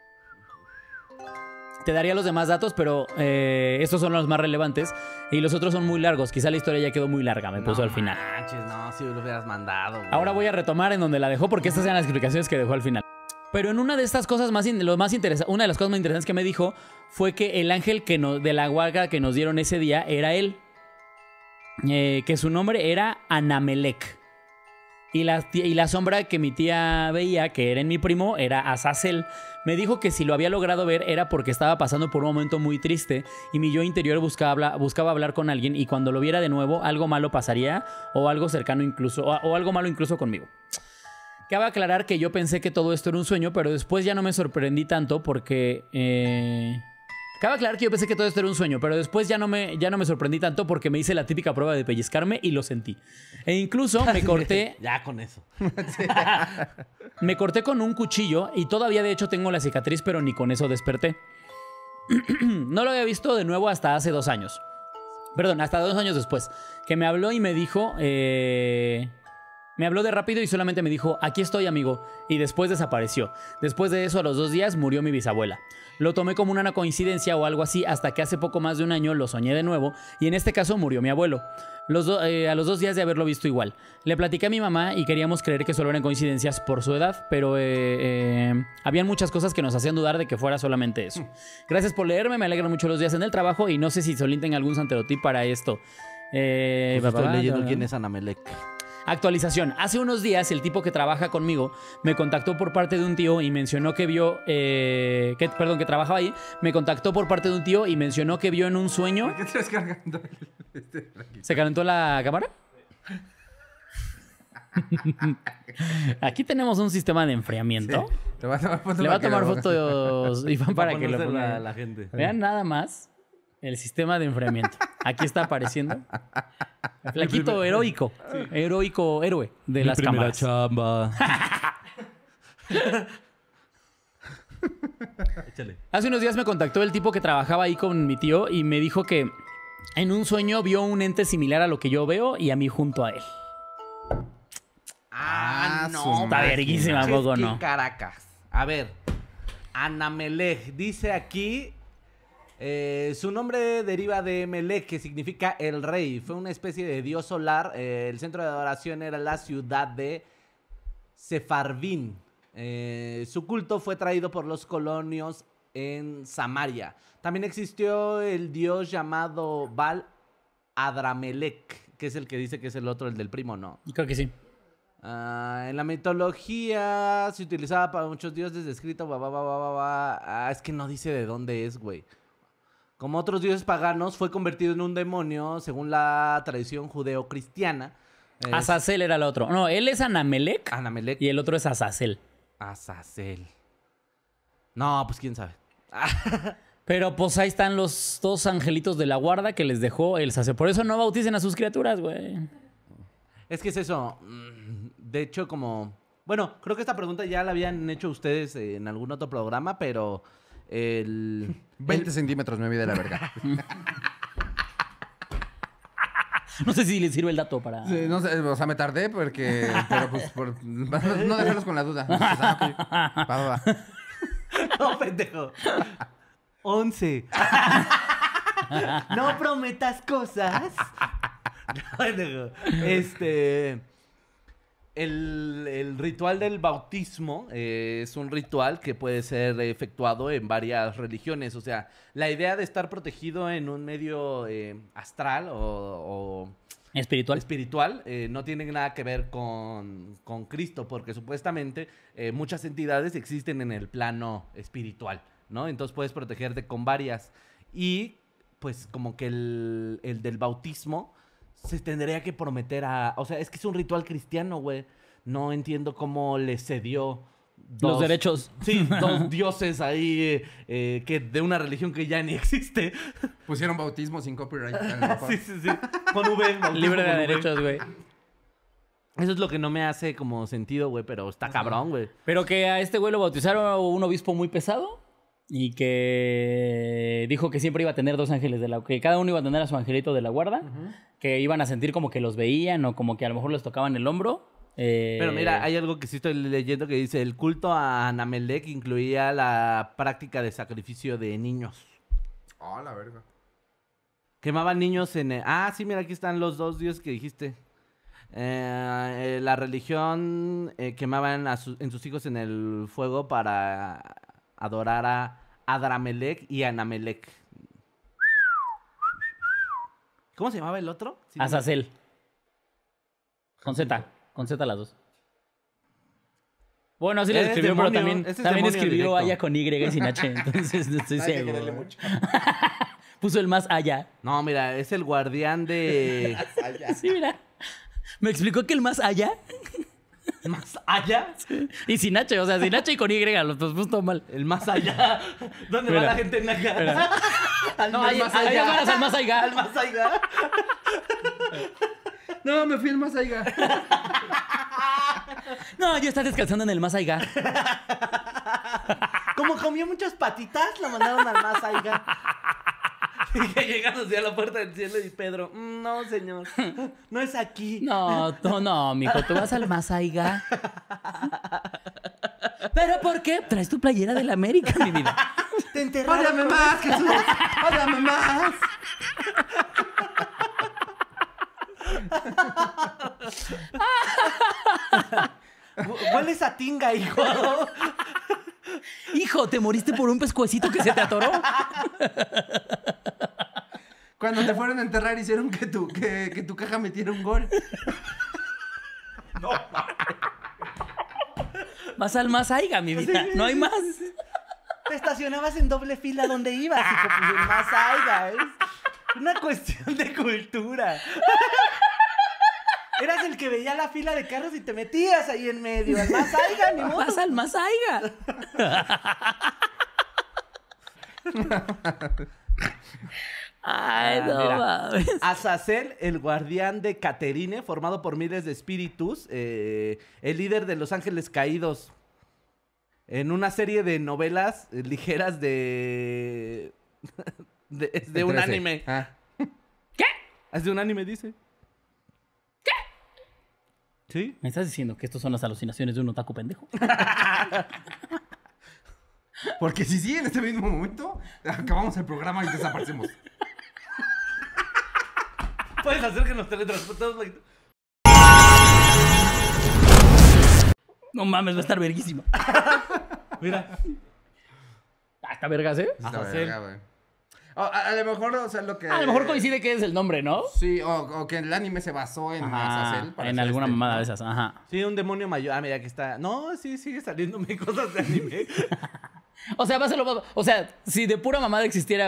Te daría los demás datos, pero estos son los más relevantes y los otros son muy largos. Quizá la historia ya quedó muy larga, me puso al final. No, si lo hubieras mandado, güey. Ahora voy a retomar en donde la dejó porque estas eran las explicaciones que dejó al final. Pero en una de estas cosas una de las cosas más interesantes que me dijo fue que el ángel de la guarda que nos dieron ese día era él. Que su nombre era Anamelec. Y la sombra que mi tía veía, que era en mi primo, era Azazel. Me dijo que si lo había logrado ver era porque estaba pasando por un momento muy triste y mi yo interior buscaba hablar con alguien y cuando lo viera de nuevo algo malo pasaría o algo cercano incluso, o algo malo incluso conmigo. Cabe aclarar que yo pensé que todo esto era un sueño, pero después ya no me sorprendí tanto porque... Cabe aclarar que yo pensé que todo esto era un sueño, pero después ya no me sorprendí tanto porque me hice la típica prueba de pellizcarme y lo sentí. E incluso me corté... Ya con eso. Me corté con un cuchillo y todavía de hecho tengo la cicatriz, pero ni con eso desperté. No lo había visto de nuevo hasta hace 2 años. Perdón, hasta 2 años después. Que me habló y me dijo... Me habló de rápido y solamente me dijo, aquí estoy, amigo. Y después desapareció. Después de eso, a los 2 días, murió mi bisabuela. Lo tomé como una coincidencia o algo así hasta que hace poco más de 1 año lo soñé de nuevo. Y en este caso murió mi abuelo. A los 2 días de haberlo visto igual. Le platiqué a mi mamá y queríamos creer que solo eran coincidencias por su edad. Pero habían muchas cosas que nos hacían dudar de que fuera solamente eso. Gracias por leerme, me alegran mucho los días en el trabajo. Y no sé si Solín tenga algún santerotip para esto. Estoy leyendo quién es Anamelec. Actualización. Hace unos días el tipo que trabaja conmigo me contactó por parte de un tío y mencionó que vio... que trabajaba ahí. Me contactó por parte de un tío y mencionó que vio en un sueño... ¿Por qué estás cargando? ¿Se calentó la cámara? Aquí tenemos un sistema de enfriamiento. Sí. Le va a tomar fotos. Le va a tomar fotos Iván para que lo ponérsela ponga. a la gente. Vean nada más el sistema de enfriamiento. Aquí está apareciendo. Flaquito heroico. Heroico héroe de las cámaras. Chamba. Échale. Hace unos días me contactó el tipo que trabajaba ahí con mi tío y me dijo que en un sueño vio un ente similar a lo que yo veo y a mí junto a él. No. Está verguísima, ¿a poco no? Caracas. A ver. Anamelech. Dice aquí... su nombre deriva de Melech, que significa el rey. Fue una especie de dios solar. El centro de adoración era la ciudad de Sepharvim. Su culto fue traído por los colonios en Samaria. También existió el dios llamado Baal Adramelech, que es el que dice que es el otro, el del primo, ¿no? Creo que sí. En la mitología se utilizaba para muchos dioses descritos. Es que no dice de dónde es, güey. Como otros dioses paganos, fue convertido en un demonio según la tradición judeo-cristiana. Azazel era el otro. No, él es Anamelech. Anamelech. Y el otro es Azazel. Azazel. No, pues quién sabe. Pero pues ahí están los 2 angelitos de la guarda que les dejó el Azazel. Por eso no bauticen a sus criaturas, güey. Es que es eso. De hecho, como... Bueno, creo que esta pregunta ya la habían hecho ustedes en algún otro programa, pero... 20 centímetros me mide la verga. No sé si les sirve el dato para... Sí, no sé, o sea, me tardé porque... Pero pues por no dejarlos con la duda. Ok. Va. No, pendejo. 11. No prometas cosas. No, pendejo. El ritual del bautismo es un ritual que puede ser efectuado en varias religiones. O sea, la idea de estar protegido en un medio astral o espiritual no tiene nada que ver con Cristo, porque supuestamente muchas entidades existen en el plano espiritual, ¿no? Entonces puedes protegerte con varias. Y pues como que el del bautismo... se tendría que prometer a... O sea, es que es un ritual cristiano, güey. No entiendo cómo le cedió... los derechos. Sí, 2 dioses ahí que de una religión que ya ni existe. Pusieron bautismo sin copyright. Sí. Con V. Libre de con V. derechos, güey. Eso es lo que no me hace como sentido, güey, pero está cabrón, güey. Pero que a este güey lo bautizaron un obispo muy pesado y que dijo que siempre iba a tener 2 ángeles que cada uno iba a tener a su angelito de la guarda, que iban a sentir como que los veían o como que a lo mejor les tocaban el hombro. Pero mira, hay algo que sí estoy leyendo que dice: el culto a Anamelech incluía la práctica de sacrificio de niños. Oh, la verga. Quemaban niños en... sí, mira, aquí están los 2 dioses que dijiste. La religión quemaban en sus hijos en el fuego para adorar a Adramelech y Anamelech. ¿Cómo se llamaba el otro? Sí, Azazel. Con Z las 2. Bueno, así le escribió, demonio, pero también escribió directo. Aya con Y sin H, entonces no estoy seguro. Puso el más allá. No, mira, es el guardián de... Sí, mira. Me explicó que el más allá ¿Más allá? Y sin H, o sea, sin H y con Y, los dos puso mal. El más allá. ¿Dónde va Mira. la gente naca? No, ahí vas al más allá. Al más allá. No, me fui el más allá. No, yo estaba descansando en el más allá. Como comió muchas patitas, lo mandaron al más allá. Y que llegan hacia la puerta del cielo y Pedro, no, señor, no es aquí. No, mijo, tú vas al más allá. ¿Pero por qué? Traes tu playera del América, mi vida. Te enterraron. ¡Ódiame más, Jesús! ¡Ódiame más! Hueles a tinga, hijo. Hijo, ¿te moriste por un pescuecito que se te atoró? Cuando te fueron a enterrar hicieron que tu caja metiera un gol. Vas al más allá, mi vida. No hay más. Te estacionabas en doble fila donde ibas, hijo, pues el más allá. Es una cuestión de cultura. Eras el que veía la fila de carros y te metías ahí en medio. Al más allá, ni modo. Vas al más allá. Ay, no Mira, mames. Azazel, el guardián de Caterine, formado por miles de espíritus, el líder de los ángeles caídos. En una serie de novelas ligeras de es de un 13. anime. Ah. ¿Qué? Es de un anime, dice. ¿Qué? ¿Sí? ¿Me estás diciendo que estos son las alucinaciones de un otaku pendejo? Porque si sí, en este mismo momento, acabamos el programa y desaparecemos. Puedes hacer que nos teletransportemos. No mames, va a estar verguísima. Mira. Está vergas, ¿eh? Está Azazel. verga, güey. A lo mejor, o sea, lo que... A lo mejor coincide que es el nombre, ¿no? Sí, o que el anime se basó en Azazel. para En hacer alguna este, mamada ¿no? de esas, ajá. Sí, un demonio mayor. Ah, mira, aquí está. No, sí, sigue saliéndome cosas de anime. O sea, va a ser lo... O sea, si de pura mamada existiera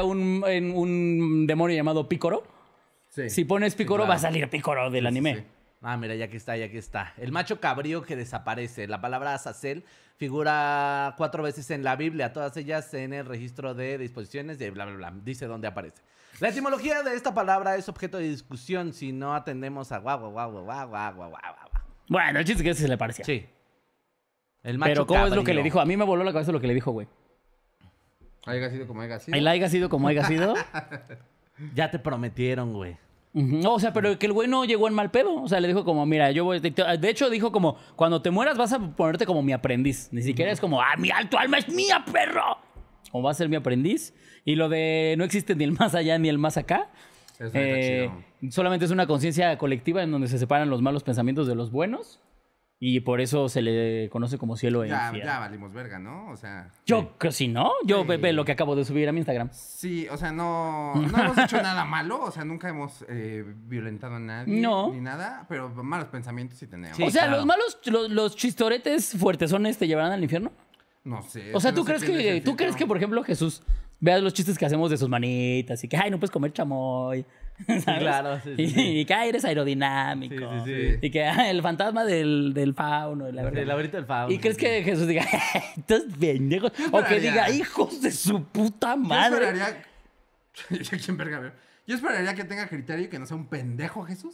un demonio llamado Picoro, Sí. si pones Picoro claro. va a salir Picoro del anime. sí. Ah, mira, ya aquí está, ya aquí está. El macho cabrío que desaparece. La palabra Azazel figura 4 veces en la Biblia, todas ellas en el registro de disposiciones de bla, bla, bla. Dice dónde aparece. La etimología de esta palabra es objeto de discusión si no atendemos a guau, guau, guau, guau, guau, guau, guau, guau. Bueno, el chiste es que ese se le parecía. Sí. El macho Pero ¿cómo es lo que cabrío. le dijo? A mí me voló la cabeza lo que le dijo, güey. Haya sido como haya sido. El haya sido como haya sido. Ya te prometieron, güey. Ujú. No, o sea, pero que el güey no llegó en mal pedo. O sea, le dijo como, mira, yo voy... De hecho, dijo como, cuando te mueras vas a ponerte como mi aprendiz. Ni siquiera es como, mi alto alma es mía, perro. O va a ser mi aprendiz. Y lo de no existe ni el más allá ni el más acá. Eso está chido. Solamente es una conciencia colectiva en donde se separan los malos pensamientos de los buenos. Y por eso se le conoce como cielo e Ya, infierno. ya valimos verga, ¿no? O sea... Yo creo que sí, ¿no? Yo Sí. ve lo que acabo de subir a mi Instagram. Sí, o sea, no hemos hecho nada malo, o sea, nunca hemos violentado a nadie No. ni nada, pero malos pensamientos sí tenemos. Sí. O sea, claro. los malos, los chistoretes fuertesones te llevarán al infierno. No sé. O sea, no ¿tú sé crees quién es que, el tú crees filtro. que, por ejemplo, Jesús veas los chistes que hacemos de sus manitas y que, ay, no puedes comer chamoy? ¿Sabes? claro, sí, sí, sí. Y que, ay, eres aerodinámico. Sí, sí, sí. Y que, el fantasma del fauno. Y la verdad. El laberinto del fauno. ¿Y crees que Jesús diga, estos pendejos? O que esperaría. diga, hijos de su puta Yo madre. esperaría... ¿Quién verga, veo? Yo esperaría que tenga criterio y que no sea un pendejo, Jesús.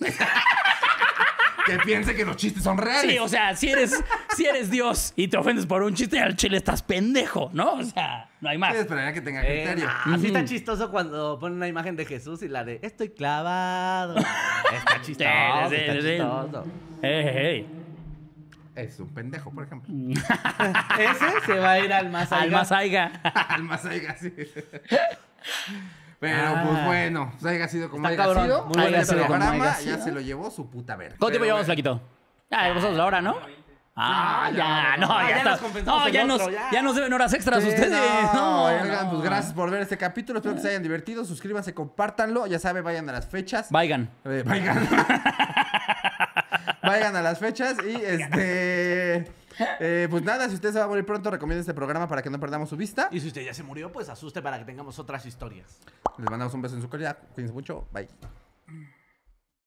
Que piense que los chistes son reales. Sí, o sea, si eres Dios y te ofendes por un chiste, al chile estás pendejo, ¿no? O sea, no hay más. Yo esperaría que tenga criterio. Así está chistoso cuando ponen una imagen de Jesús y la de estoy clavado. Está chistoso, Sí, está sí. chistoso. Hey. Es un pendejo, por ejemplo. Ese se va a ir al más allá. Al más aiga. Al más haya sí. Pero pues bueno, pues haya sido como Está haya cabrón. sido. Muy buena Haya historia. sido programa, Como haya ya sido. se lo llevó su puta verga. ¿Cuánto tiempo Pero, llevamos, Flaquito? Ya pasamos la hora, ¿no? Ya ya está. nos compensamos No, el ya otro, nos, ya. ya nos deben horas extras Sí, ustedes. No, oigan, no. pues gracias por ver este capítulo. Espero que se hayan divertido. Suscríbanse, compártanlo. Ya saben, vayan a las fechas. Vayan. Vayan. Vayan a las fechas y pues nada, si usted se va a morir pronto, recomienda este programa para que no perdamos su vista. Y si usted ya se murió, pues asuste para que tengamos otras historias. Les mandamos un beso en su calidad. Cuídense mucho. Bye.